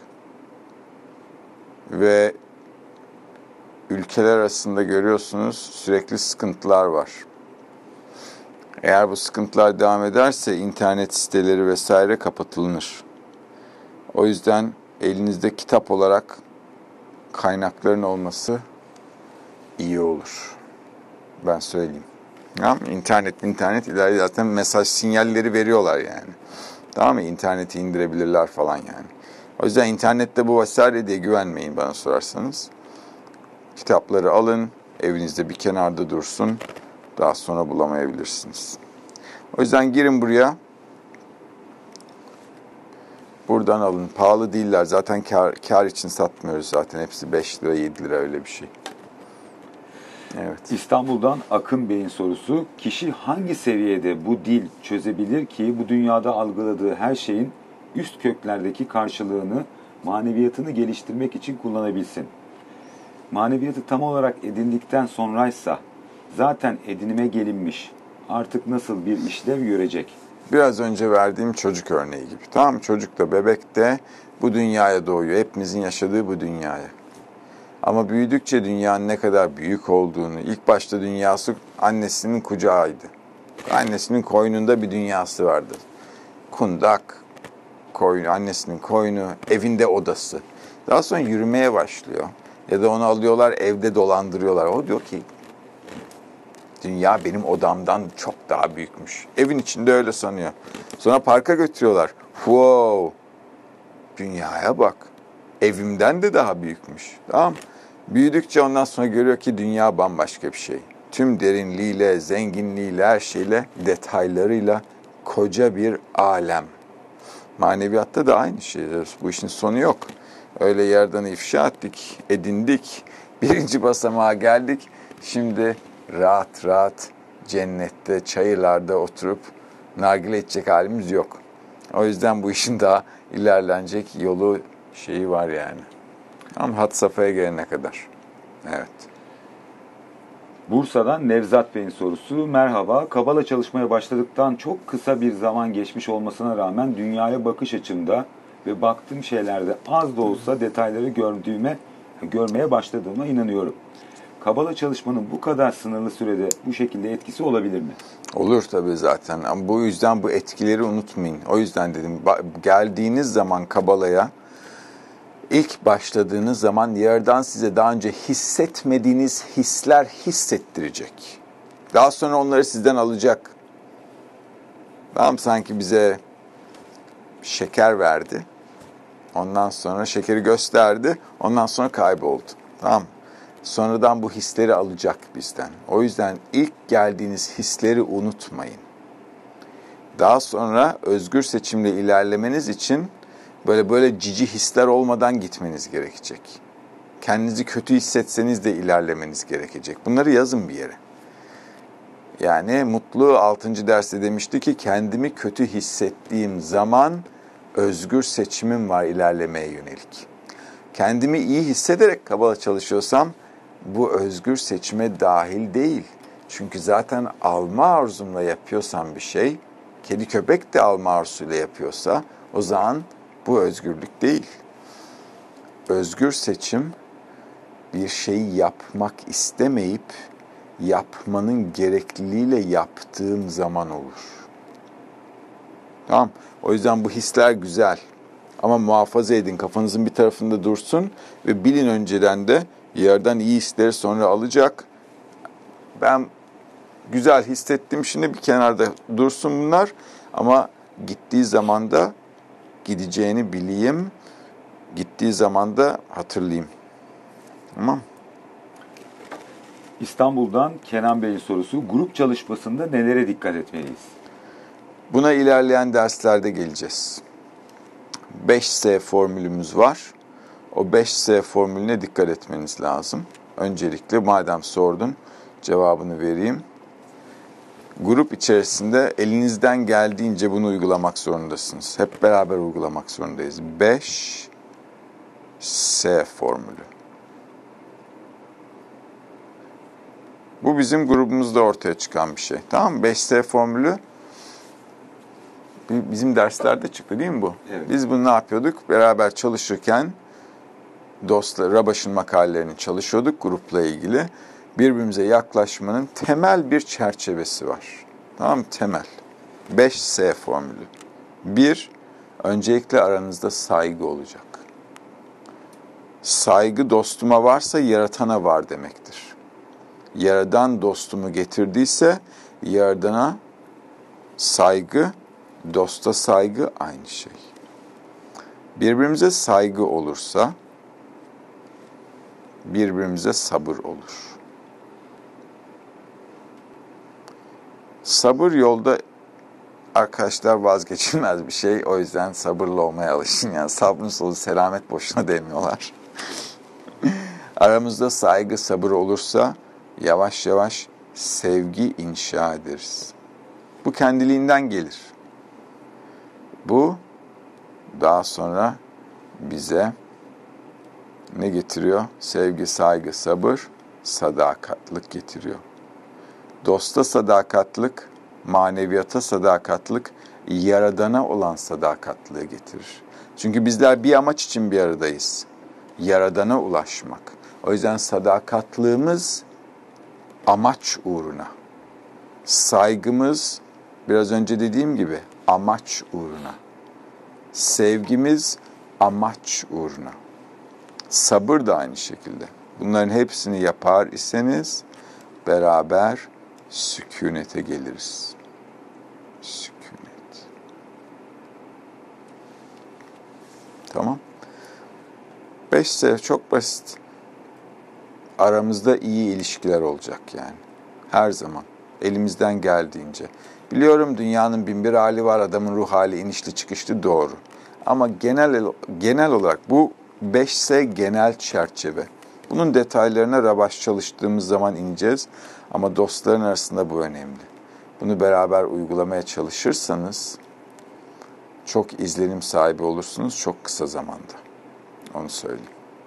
Ve ülkeler arasında görüyorsunuz sürekli sıkıntılar var. Eğer bu sıkıntılar devam ederse internet siteleri vesaire kapatılır. O yüzden elinizde kitap olarak kaynakların olması iyi olur. Ben söyleyeyim. Tamam mı? İnternet, internet ileride zaten mesaj sinyalleri veriyorlar yani. Tamam mı? İnterneti indirebilirler falan yani. O yüzden internette bu vesaire diye güvenmeyin bana sorarsanız. Kitapları alın, evinizde bir kenarda dursun. Daha sonra bulamayabilirsiniz. O yüzden girin buraya. Buradan alın. Pahalı değiller. Zaten kar, kar için satmıyoruz zaten. Hepsi beş lira, yedi lira öyle bir şey. Evet. İstanbul'dan Akın Bey'in sorusu, kişi hangi seviyede bu dil çözebilir ki bu dünyada algıladığı her şeyin üst köklerdeki karşılığını, maneviyatını geliştirmek için kullanabilsin? Maneviyatı tam olarak edindikten sonraysa zaten edinime gelinmiş, artık nasıl bir işlev görecek? Biraz önce verdiğim çocuk örneği gibi. Tamam mı? Çocuk da bebek de bu dünyaya doğuyor. Hepimizin yaşadığı bu dünyaya. Ama büyüdükçe dünyanın ne kadar büyük olduğunu, ilk başta dünyası annesinin kucağıydı. Annesinin koynunda bir dünyası vardı. Kundak, koynu, annesinin koynu, evinde odası. Daha sonra yürümeye başlıyor. Ya da onu alıyorlar, evde dolandırıyorlar. O diyor ki, dünya benim odamdan çok daha büyükmüş. Evin içinde öyle sanıyor. Sonra parka götürüyorlar. Wow! Dünyaya bak. Evimden de daha büyükmüş. Tamam. Büyüdükçe ondan sonra görüyor ki dünya bambaşka bir şey. Tüm derinliğiyle, zenginliğiyle, her şeyle, detaylarıyla koca bir alem. Maneviyatta da aynı şey. Bu işin sonu yok. Öyle yerden ifşa ettik, edindik. Birinci basamağa geldik. Şimdi rahat rahat cennette, çayırlarda oturup nargile içecek halimiz yok. O yüzden bu işin daha ilerlenecek yolu şeyi var yani. Ama had safhaya gelene kadar. Evet. Bursa'dan Nevzat Bey'in sorusu, merhaba, Kabala çalışmaya başladıktan çok kısa bir zaman geçmiş olmasına rağmen dünyaya bakış açımda ve baktığım şeylerde az da olsa detayları gördüğüme, görmeye başladığıma inanıyorum. Kabala çalışmanın bu kadar sınırlı sürede bu şekilde etkisi olabilir mi? Olur tabii zaten. Ama bu yüzden bu etkileri unutmayın. O yüzden dedim, geldiğiniz zaman Kabala'ya, İlk başladığınız zaman yerden size daha önce hissetmediğiniz hisler hissettirecek. Daha sonra onları sizden alacak. Tamam, sanki bize şeker verdi. Ondan sonra şekeri gösterdi. Ondan sonra kayboldu. Tamam. Sonradan bu hisleri alacak bizden. O yüzden ilk geldiğiniz hisleri unutmayın. Daha sonra özgür seçimle ilerlemeniz için böyle böyle cici hisler olmadan gitmeniz gerekecek. Kendinizi kötü hissetseniz de ilerlemeniz gerekecek. Bunları yazın bir yere. Yani Mutlu altıncı derste demişti ki, kendimi kötü hissettiğim zaman özgür seçimim var ilerlemeye yönelik. Kendimi iyi hissederek Kabala çalışıyorsam bu özgür seçime dahil değil. Çünkü zaten alma arzumla yapıyorsan bir şey, kedi köpek de alma arzusuyla yapıyorsa o zaman bu özgürlük değil. Özgür seçim bir şeyi yapmak istemeyip yapmanın gerekliliğiyle yaptığım zaman olur. Tamam. O yüzden bu hisler güzel. Ama muhafaza edin. Kafanızın bir tarafında dursun ve bilin önceden de yerden iyi hisleri sonra alacak. Ben güzel hissettim, şimdi bir kenarda dursun bunlar. Ama gittiği zaman da gideceğini bileyim. Gittiği zaman da hatırlayayım. Tamam. İstanbul'dan Kenan Bey'in sorusu. Grup çalışmasında nelere dikkat etmeliyiz? Buna ilerleyen derslerde geleceğiz. beş S formülümüz var. O beş S formülüne dikkat etmeniz lazım. Öncelikle madem sordun, cevabını vereyim. Grup içerisinde elinizden geldiğince bunu uygulamak zorundasınız. Hep beraber uygulamak zorundayız. beş S formülü. Bu bizim grubumuzda ortaya çıkan bir şey. Tamam mı? beş S formülü bizim derslerde çıktı değil mi bu? Evet. Biz bunu ne yapıyorduk? Beraber çalışırken dostlar, Rabaş'ın makalelerini çalışıyorduk grupla ilgili. Birbirimize yaklaşmanın temel bir çerçevesi var. Tamam mı? Temel. beş S formülü. Bir, öncelikle aranızda saygı olacak. Saygı dostuma varsa yaratana var demektir. Yaradan dostumu getirdiyse yaradana saygı, dosta saygı aynı şey. Birbirimize saygı olursa birbirimize sabır olur. Sabır yolda arkadaşlar vazgeçilmez bir şey. O yüzden sabırlı olmaya alışın. Yani sabrın solu selamet boşuna demiyorlar. Aramızda saygı, sabır olursa yavaş yavaş sevgi inşa ederiz. Bu kendiliğinden gelir. Bu daha sonra bize ne getiriyor? Sevgi, saygı, sabır, sadakatlik getiriyor. Dosta sadakatlik, maneviyata sadakatlik, yaradana olan sadakatliği getirir. Çünkü bizler bir amaç için bir aradayız. Yaradana ulaşmak. O yüzden sadakatlığımız amaç uğruna. Saygımız biraz önce dediğim gibi amaç uğruna. Sevgimiz amaç uğruna. Sabır da aynı şekilde. Bunların hepsini yapar iseniz beraber sükunete geliriz. Sükunet. Tamam. Beş S çok basit. Aramızda iyi ilişkiler olacak yani. Her zaman. Elimizden geldiğince. Biliyorum dünyanın bin bir hali var, adamın ruh hali inişli çıkışlı, doğru. Ama genel genel olarak bu beş S genel çerçeve. Bunun detaylarına Rabaş çalıştığımız zaman ineceğiz. Ama dostların arasında bu önemli. Bunu beraber uygulamaya çalışırsanız çok izlenim sahibi olursunuz çok kısa zamanda. Onu söyleyeyim.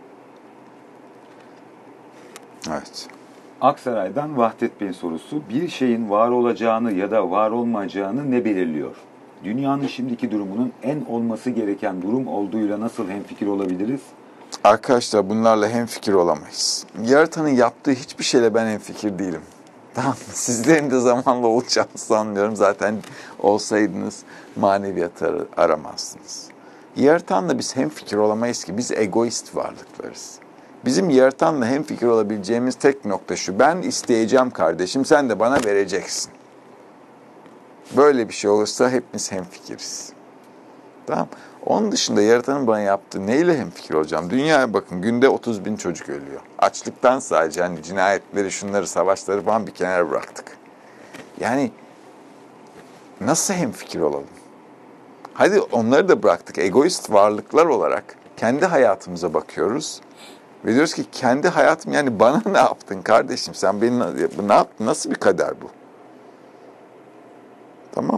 Evet. Aksaray'dan Vahdet Bey'in sorusu. Bir şeyin var olacağını ya da var olmayacağını ne belirliyor? Dünyanın şimdiki durumunun en olması gereken durum olduğuyla nasıl hemfikir olabiliriz? Arkadaşlar bunlarla hemfikir olamayız. Yaratanın yaptığı hiçbir şeyle ben hemfikir değilim. Tamam, sizlerin de zamanla olacağını sanmıyorum. Zaten olsaydınız maneviyatı aramazdınız. Yaratanla biz hemfikir olamayız ki. Biz egoist varlıklarız. Bizim yaratanla hemfikir olabileceğimiz tek nokta şu. Ben isteyeceğim kardeşim, sen de bana vereceksin. Böyle bir şey olursa hepimiz hemfikiriz. Tamam. Onun dışında yaratanın bana yaptığı neyle hemfikir olacağım? Dünyaya bakın, günde otuz bin çocuk ölüyor. Açlıktan sadece, hani cinayetleri, şunları, savaşları falan bir kenara bıraktık. Yani nasıl hemfikir olalım? Hadi onları da bıraktık. Egoist varlıklar olarak kendi hayatımıza bakıyoruz. Ve diyoruz ki kendi hayatım, yani bana ne yaptın kardeşim? Sen beni ne yaptın? Nasıl bir kader bu? Tamam.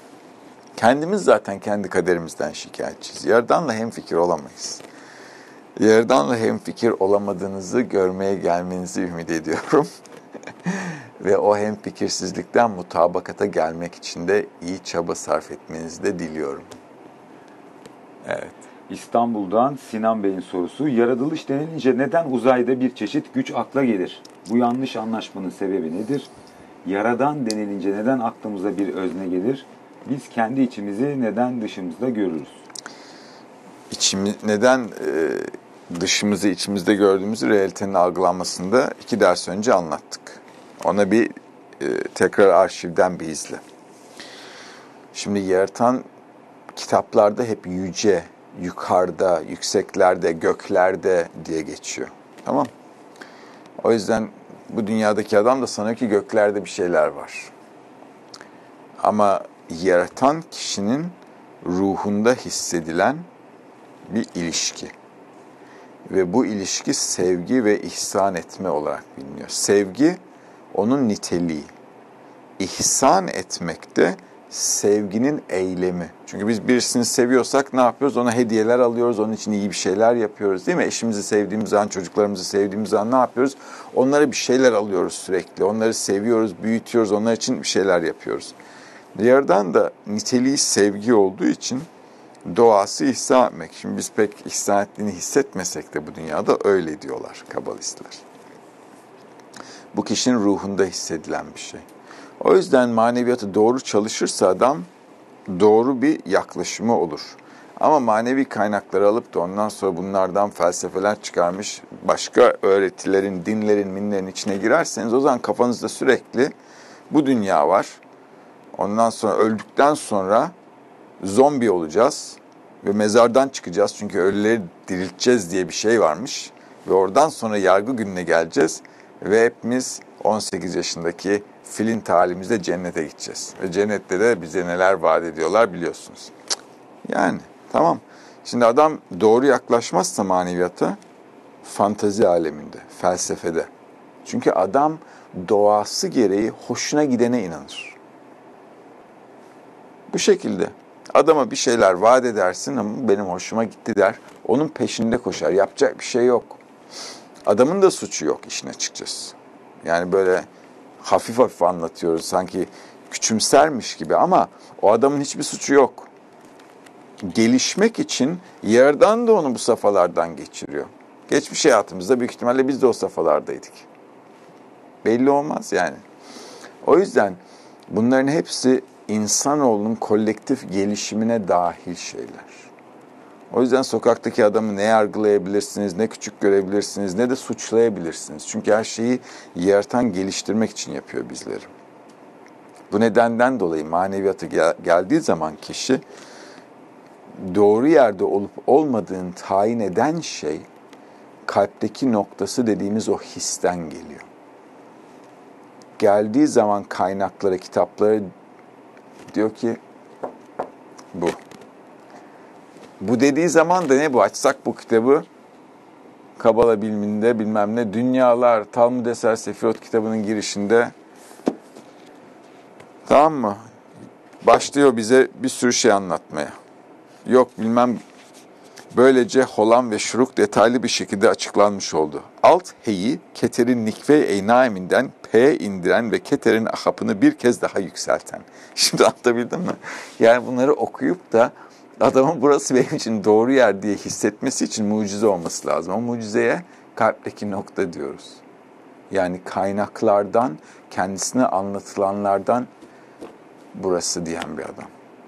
Kendimiz zaten kendi kaderimizden şikayetçiyiz. Yaradanla hemfikir olamayız. Yaradan'la hemfikir olamadığınızı görmeye gelmenizi ümit ediyorum. Ve o hemfikirsizlikten mutabakata gelmek için de iyi çaba sarf etmenizi de diliyorum. Evet. İstanbul'dan Sinan Bey'in sorusu. Yaratılış denilince neden uzayda bir çeşit güç akla gelir? Bu yanlış anlaşmanın sebebi nedir? Yaradan denilince neden aklımıza bir özne gelir? Biz kendi içimizi neden dışımızda görürüz? İçimi, neden e, dışımızı içimizde gördüğümüzü realitenin algılanmasında iki ders önce anlattık. Ona bir e, tekrar arşivden bir izle. Şimdi yaratan kitaplarda hep yüce, yukarıda, yükseklerde, göklerde diye geçiyor. Tamam. O yüzden bu dünyadaki adam da sanıyor ki göklerde bir şeyler var. Ama yaratan kişinin ruhunda hissedilen bir ilişki. Ve bu ilişki sevgi ve ihsan etme olarak biliniyor. Sevgi onun niteliği. İhsan etmek de sevginin eylemi. Çünkü biz birisini seviyorsak ne yapıyoruz? Ona hediyeler alıyoruz, onun için iyi bir şeyler yapıyoruz değil mi? Eşimizi sevdiğimiz zaman, çocuklarımızı sevdiğimiz zaman ne yapıyoruz? Onlara bir şeyler alıyoruz sürekli. Onları seviyoruz, büyütüyoruz, onlar için bir şeyler yapıyoruz. Diğerden de niteliği sevgi olduğu için doğası ihsan etmek. Şimdi biz pek ihsan ettiğini hissetmesek de bu dünyada öyle diyorlar kabalistler. Bu kişinin ruhunda hissedilen bir şey. O yüzden maneviyatı doğru çalışırsa adam doğru bir yaklaşımı olur. Ama manevi kaynakları alıp da ondan sonra bunlardan felsefeler çıkarmış başka öğretilerin, dinlerin, minlerin içine girerseniz o zaman kafanızda sürekli bu dünya var. Ondan sonra öldükten sonra zombi olacağız ve mezardan çıkacağız. Çünkü ölüleri dirilteceğiz diye bir şey varmış. Ve oradan sonra yargı gününe geleceğiz ve hepimiz on sekiz yaşındaki Flint halimizde cennete gideceğiz. Ve cennette de bize neler vaat ediyorlar biliyorsunuz. Yani tamam. Şimdi adam doğru yaklaşmazsa maneviyata fantazi aleminde, felsefede. Çünkü adam doğası gereği hoşuna gidene inanır. Bu şekilde. Adama bir şeyler vaat edersin ama benim hoşuma gitti der. Onun peşinde koşar. Yapacak bir şey yok. Adamın da suçu yok işin açıkçası. Yani böyle hafif hafif anlatıyoruz sanki küçümsermiş gibi ama o adamın hiçbir suçu yok. Gelişmek için Yaradan da onu bu safhalardan geçiriyor. Geçmiş hayatımızda büyük ihtimalle biz de o safhalardaydık. Belli olmaz yani. O yüzden bunların hepsi insanoğlunun kolektif gelişimine dahil şeyler. O yüzden sokaktaki adamı ne yargılayabilirsiniz, ne küçük görebilirsiniz, ne de suçlayabilirsiniz. Çünkü her şeyi yaratan geliştirmek için yapıyor bizleri. Bu nedenden dolayı maneviyata gel- geldiği zaman kişi doğru yerde olup olmadığını tayin eden şey kalpteki noktası dediğimiz o histen geliyor. Geldiği zaman kaynaklara, kitaplara diyor ki bu. Bu dediği zaman da ne bu? Açsak bu kitabı Kabala biliminde bilmem ne Dünyalar, Talmud Eser Sefirot kitabının girişinde tamam mı? Başlıyor bize bir sürü şey anlatmaya. Yok bilmem böylece Holam ve Şuruk detaylı bir şekilde açıklanmış oldu. Alt heyi Keter'in Nikve Eynaim'inden P'ye indiren ve Keter'in ahapını bir kez daha yükselten. Şimdi anlatabildim mi? Yani bunları okuyup da adamın burası benim için doğru yer diye hissetmesi için mucize olması lazım. O mucizeye kalpteki nokta diyoruz. Yani kaynaklardan, kendisine anlatılanlardan burası diyen bir adam.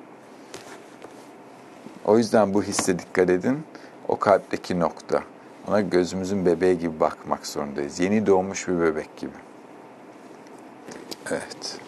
O yüzden bu hisse dikkat edin. O kalpteki nokta. Ona gözümüzün bebeği gibi bakmak zorundayız. Yeni doğmuş bir bebek gibi. Evet.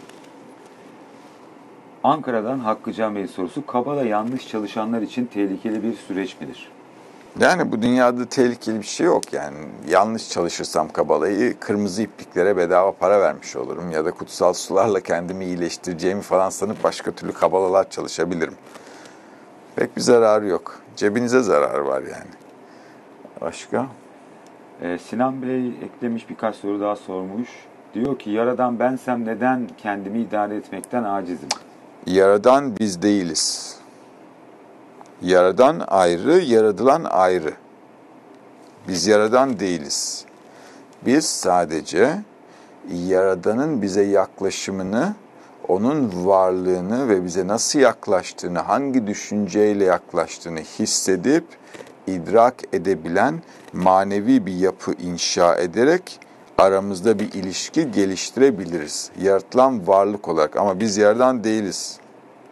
Ankara'dan Hakkı Can Bey sorusu. Kabala yanlış çalışanlar için tehlikeli bir süreç midir? Yani bu dünyada tehlikeli bir şey yok yani. Yanlış çalışırsam kabalayı kırmızı ipliklere bedava para vermiş olurum. Ya da kutsal sularla kendimi iyileştireceğimi falan sanıp başka türlü kabalalar çalışabilirim. Pek bir zararı yok. Cebinize zarar var yani. Başka? Ee, Sinan Bey eklemiş birkaç soru daha sormuş. Diyor ki Yaradan bensem neden kendimi idare etmekten acizim? Yaradan biz değiliz. Yaradan ayrı, yaradılan ayrı. Biz yaradan değiliz. Biz sadece Yaradan'ın bize yaklaşımını, onun varlığını ve bize nasıl yaklaştığını, hangi düşünceyle yaklaştığını hissedip, idrak edebilen manevi bir yapı inşa ederek aramızda bir ilişki geliştirebiliriz. Yaratılan varlık olarak, ama biz yaradan değiliz.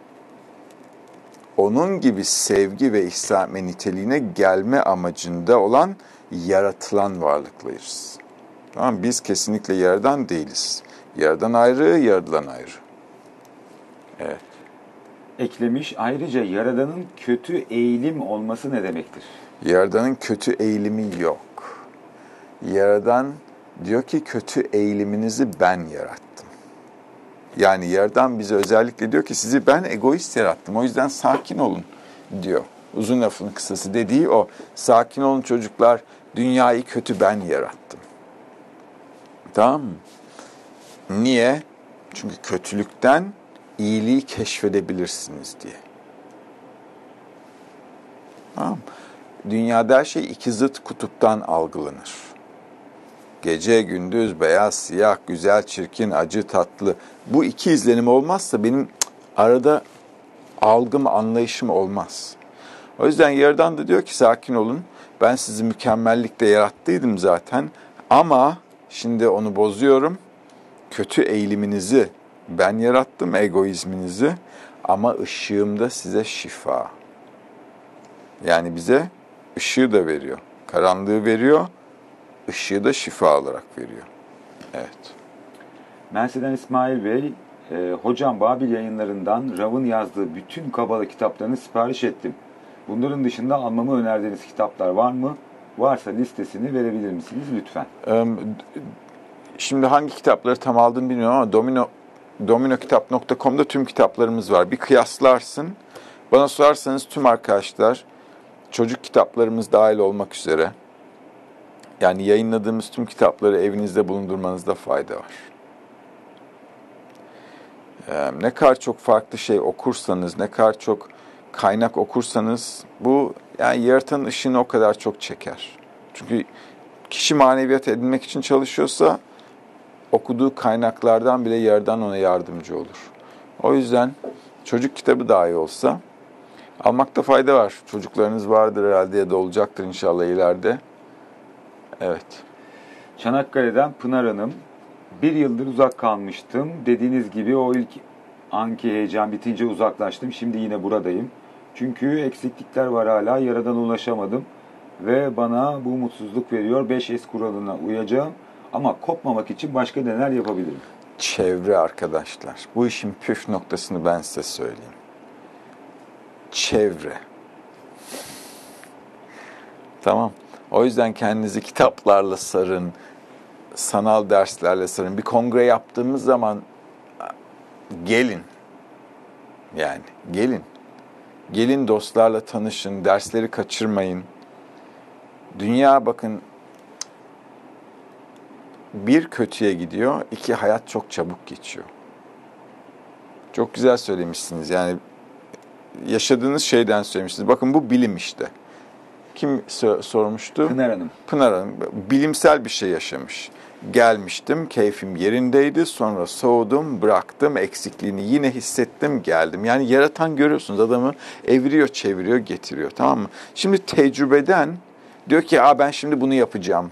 Onun gibi sevgi ve ihsan etme niteliğine gelme amacında olan yaratılan varlıklarız. Tamam, biz kesinlikle yaradan değiliz. Yaradan ayrı, yaratılan ayrı. Evet. Eklemiş, ayrıca Yaradan'ın kötü eğilim olması ne demektir? Yaradan'ın kötü eğilimi yok. Yaradan diyor ki kötü eğiliminizi ben yarattım. Yani Yaradan bize özellikle diyor ki sizi ben egoist yarattım. O yüzden sakin olun diyor. Uzun lafın kısası dediği o. Sakin olun çocuklar, dünyayı kötü ben yarattım. Tamam mı? Niye? Çünkü kötülükten iyiliği keşfedebilirsiniz diye. Tamam mı? Dünyada her şey iki zıt kutuptan algılanır. Gece, gündüz, beyaz, siyah, güzel, çirkin, acı, tatlı. Bu iki izlenim olmazsa benim arada algım, anlayışım olmaz. O yüzden Yaradan da diyor ki sakin olun. Ben sizi mükemmellikle yarattıydım zaten. Ama şimdi onu bozuyorum. Kötü eğiliminizi ben yarattım, egoizminizi. Ama ışığımda size şifa. Yani bize ışığı da veriyor. Karanlığı veriyor. Işığı da şifa olarak veriyor. Evet. Mersin'den İsmail Bey, e, hocam Babil yayınlarından Rav'ın yazdığı bütün Kabala kitaplarını sipariş ettim. Bunların dışında almamı önerdiğiniz kitaplar var mı? Varsa listesini verebilir misiniz lütfen? Şimdi hangi kitapları tam aldığını bilmiyorum ama domino dominokitap nokta com'da tüm kitaplarımız var. Bir kıyaslarsın. Bana sorarsanız tüm arkadaşlar, çocuk kitaplarımız dahil olmak üzere, yani yayınladığımız tüm kitapları evinizde bulundurmanızda fayda var. Ee, ne kadar çok farklı şey okursanız, ne kadar çok kaynak okursanız bu yani yaratanın ışığını o kadar çok çeker. Çünkü kişi maneviyat edinmek için çalışıyorsa okuduğu kaynaklardan bile Yaradan ona yardımcı olur. O yüzden çocuk kitabı dahi olsa almakta fayda var. Çocuklarınız vardır herhalde ya da olacaktır inşallah ileride. Evet. Çanakkale'den Pınar Hanım, bir yıldır uzak kalmıştım. Dediğiniz gibi o ilk anki heyecan bitince uzaklaştım. Şimdi yine buradayım. Çünkü eksiklikler var hala. Yaradan ulaşamadım. Ve bana bu mutsuzluk veriyor. beş S kuralına uyacağım. Ama kopmamak için başka neler yapabilirim? Çevre arkadaşlar. Bu işin püf noktasını ben size söyleyeyim. Çevre. Tamam. O yüzden kendinizi kitaplarla sarın, sanal derslerle sarın. Bir kongre yaptığımız zaman gelin. Yani gelin. Gelin dostlarla tanışın, dersleri kaçırmayın. Dünya bakın bir kötüye gidiyor, iki hayat çok çabuk geçiyor. Çok güzel söylemişsiniz. Yani yaşadığınız şeyden söylemişsiniz. Bakın bu bilim işte. Kim sormuştu? Pınar Hanım. Pınar Hanım. Bilimsel bir şey yaşamış. Gelmiştim, keyfim yerindeydi. Sonra soğudum, bıraktım, eksikliğini yine hissettim, geldim. Yani yaratan görüyorsunuz, adamı eviriyor, çeviriyor, getiriyor. Tamam mı? Şimdi tecrübeden diyor ki, Aa, ben şimdi bunu yapacağım.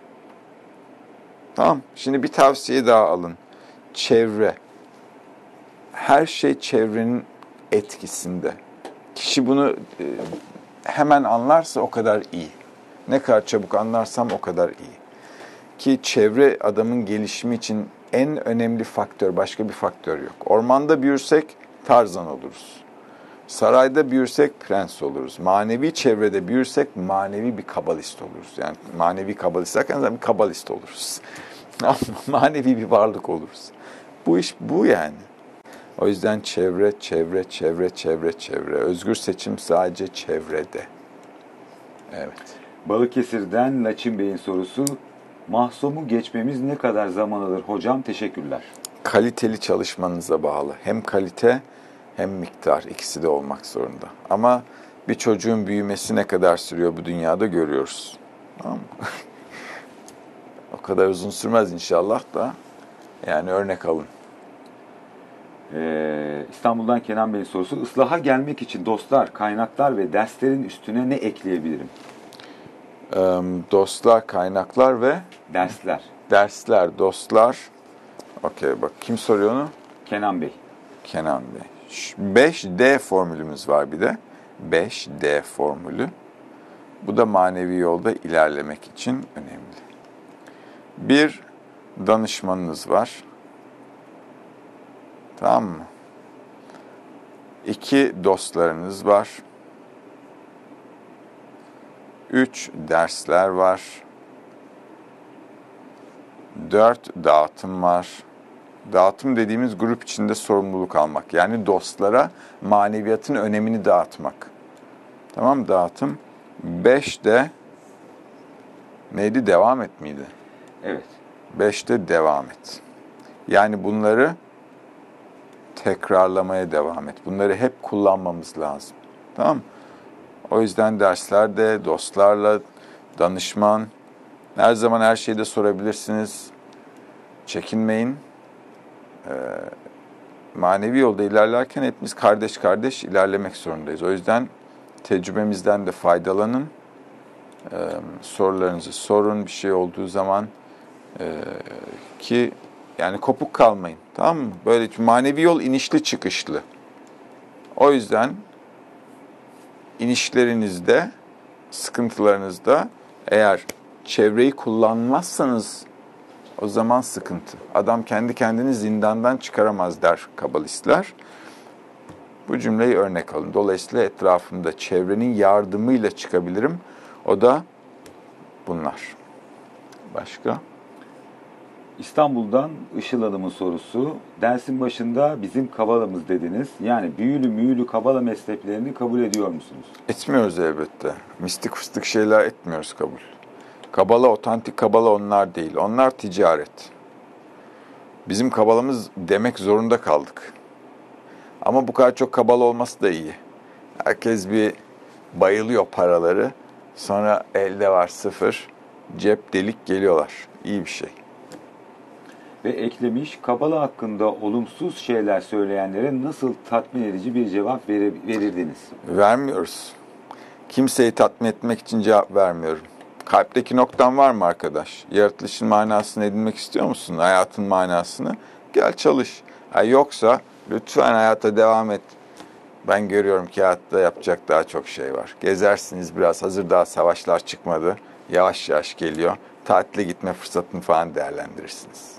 Tamam. Şimdi bir tavsiye daha alın. Çevre. Her şey çevrenin etkisinde. Kişi bunu e, hemen anlarsa o kadar iyi. Ne kadar çabuk anlarsam o kadar iyi. Ki çevre adamın gelişimi için en önemli faktör, başka bir faktör yok. Ormanda büyürsek Tarzan oluruz. Sarayda büyürsek prens oluruz. Manevi çevrede büyürsek manevi bir kabalist oluruz. Yani manevi kabalist derken bir kabalist oluruz. Manevi bir varlık oluruz. Bu iş bu yani. O yüzden çevre, çevre, çevre, çevre, çevre. Özgür seçim sadece çevrede. Evet. Balıkesir'den Laçin Bey'in sorusu. Mahsumu geçmemiz ne kadar zaman alır hocam? Teşekkürler. Kaliteli çalışmanıza bağlı. Hem kalite hem miktar. İkisi de olmak zorunda. Ama bir çocuğun büyümesi ne kadar sürüyor bu dünyada görüyoruz. Tamam mı? O kadar uzun sürmez inşallah da. Yani örnek alın. Ee, İstanbul'dan Kenan Bey'in sorusu. Islaha gelmek için dostlar, kaynaklar ve derslerin üstüne ne ekleyebilirim? Ee, dostlar, kaynaklar ve Dersler. dersler, dostlar. Okey, bak kim soruyor onu? Kenan Bey. Kenan Bey. beş D formülümüz var bir de. beş D formülü. Bu da manevi yolda ilerlemek için önemli. Bir danışmanınız var. Tamam mı? İki dostlarınız var. Üç dersler var. Dört dağıtım var. Dağıtım dediğimiz grup içinde sorumluluk almak. Yani dostlara maneviyatın önemini dağıtmak. Tamam, dağıtım. Beş de neydi? Devam et miydi? Evet. Beşte devam et. Yani bunları tekrarlamaya devam et. Bunları hep kullanmamız lazım. Tamam mı? O yüzden derslerde dostlarla, danışman, her zaman her şeyi de sorabilirsiniz. Çekinmeyin. Ee, manevi yolda ilerlerken hepimiz kardeş kardeş ilerlemek zorundayız. O yüzden tecrübemizden de faydalanın. Ee, sorularınızı sorun bir şey olduğu zaman ee, ki yani kopuk kalmayın. Tamam mı? Böyle manevi yol inişli çıkışlı. O yüzden inişlerinizde, sıkıntılarınızda eğer çevreyi kullanmazsanız o zaman sıkıntı. Adam kendi kendini zindandan çıkaramaz der kabalistler. Bu cümleyi örnek alın. Dolayısıyla etrafımda çevrenin yardımıyla çıkabilirim. O da bunlar. Başka? İstanbul'dan Işıl Hanım'ın sorusu. Dersin başında bizim kabalamız dediniz. Yani büyülü müyülü kabala mesleklerini kabul ediyor musunuz? Etmiyoruz elbette. Mistik fıstık şeyler etmiyoruz kabul. Kabala, otantik kabala onlar değil. Onlar ticaret. Bizim kabalamız demek zorunda kaldık. Ama bu kadar çok kabala olması da iyi. Herkes bir bayılıyor paraları. Sonra elde var sıfır. Cep delik geliyorlar. İyi bir şey. Ve eklemiş, kabala hakkında olumsuz şeyler söyleyenlere nasıl tatmin edici bir cevap verir, verirdiniz? Vermiyoruz. Kimseyi tatmin etmek için cevap vermiyorum. Kalpteki noktan var mı arkadaş? Yaratılışın manasını edinmek istiyor musun? Hayatın manasını? Gel çalış. Ha, yoksa lütfen hayata devam et. Ben görüyorum ki hayatta yapacak daha çok şey var. Gezersiniz biraz. Hazır daha savaşlar çıkmadı. Yavaş yavaş geliyor. Tatile gitme fırsatını falan değerlendirirsiniz.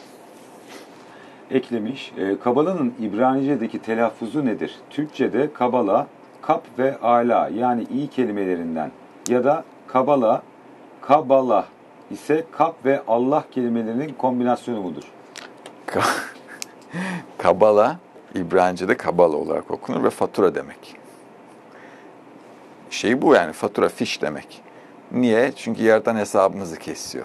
Eklemiş, e, kabalanın İbranice'deki telaffuzu nedir? Türkçe'de kabala, kap ve ala yani iyi kelimelerinden ya da kabala, kabala ise kap ve Allah kelimelerinin kombinasyonu mudur? Kabala, İbranice'de kabala olarak okunur ve fatura demek. Şey bu yani, fatura, fiş demek. Niye? Çünkü yerden hesabımızı kesiyor.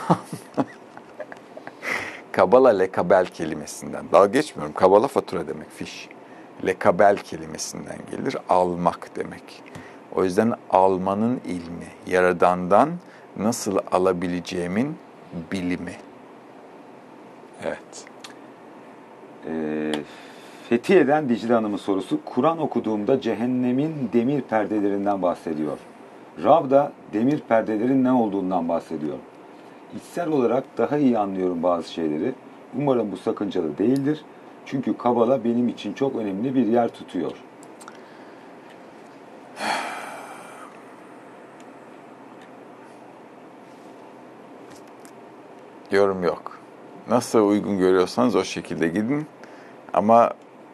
Kabala lekabel kelimesinden. Dalga geçmiyorum. Kabala fatura demek, fiş. Lekabel kelimesinden gelir, almak demek. O yüzden almanın ilmi, Yaradan'dan nasıl alabileceğimin bilimi. Evet. E, Fethiye'den Dicle Hanım'ın sorusu, Kur'an okuduğumda cehennemin demir perdelerinden bahsediyor. Rav da demir perdelerin ne olduğundan bahsediyor. İçsel olarak daha iyi anlıyorum bazı şeyleri. Umarım bu sakıncalı değildir. Çünkü kabala benim için çok önemli bir yer tutuyor. Yorum yok. Nasıl uygun görüyorsanız o şekilde gidin. Ama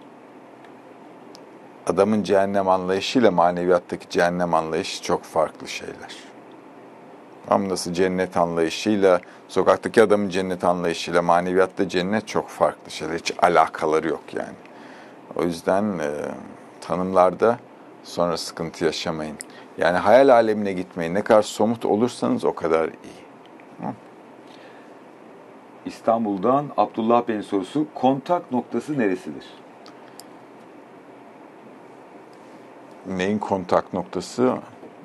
adamın cehennem anlayışıyla maneviyattaki cehennem anlayışı çok farklı şeyler. Ama nasıl cennet anlayışıyla, sokaktaki adamın cennet anlayışıyla maneviyatta cennet çok farklı şeyler. Hiç alakaları yok yani. O yüzden e, tanımlarda sonra sıkıntı yaşamayın. Yani hayal alemine gitmeyin. Ne kadar somut olursanız o kadar iyi. Hı? İstanbul'dan Abdullah Bey'in sorusu, kontak noktası neresidir? Neyin kontak noktası?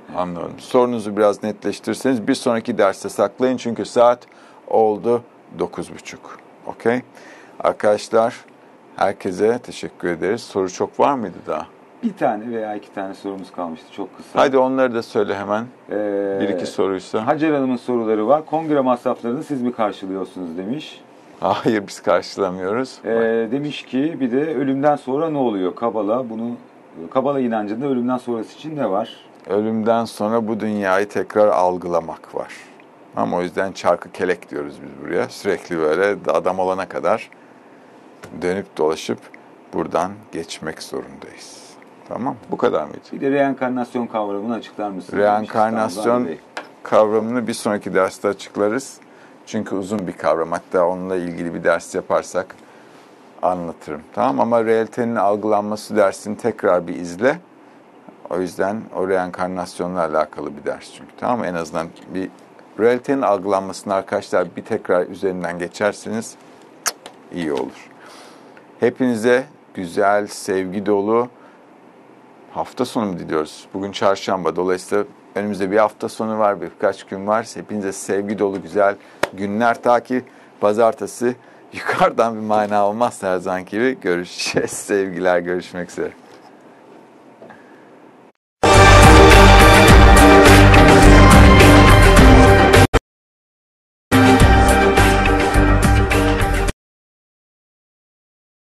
Anladım. Sorunuzu biraz netleştirirseniz bir sonraki derste saklayın. Çünkü saat oldu dokuz buçuk. Okey? Arkadaşlar, herkese teşekkür ederiz. Soru çok var mıydı daha? Bir tane veya iki tane sorumuz kalmıştı. Çok kısa. Hadi onları da söyle hemen. Ee, Bir iki soruysa. Hacer Hanım'ın soruları var. Kongre masraflarını siz mi karşılıyorsunuz demiş. Hayır, biz karşılamıyoruz. Ee, demiş ki bir de ölümden sonra ne oluyor? Kabala bunu Kabala inancında ölümden sonrası için ne var? Ölümden sonra bu dünyayı tekrar algılamak var. Ama o yüzden çarkı kelek diyoruz biz buraya. Sürekli böyle adam olana kadar dönüp dolaşıp buradan geçmek zorundayız. Tamam, bu kadar mıydı? Bir de reenkarnasyon kavramını açıklar mısınız? Reenkarnasyon kavramını bir sonraki derste açıklarız. Çünkü uzun bir kavram. Hatta onunla ilgili bir ders yaparsak anlatırım. Tamam, ama realitenin algılanması dersini tekrar bir izle. O yüzden o reenkarnasyonla alakalı bir ders çünkü. Tamam mı? En azından bir realitenin algılanmasını arkadaşlar bir tekrar üzerinden geçerseniz iyi olur. Hepinize güzel, sevgi dolu hafta sonu mu diliyoruz? Bugün çarşamba. Dolayısıyla önümüzde bir hafta sonu var, birkaç gün var. Hepinize sevgi dolu güzel günler. Ta ki pazartesi yukarıdan bir mana olmazsa her zaman gibi görüşeceğiz. Sevgiler, görüşmek üzere.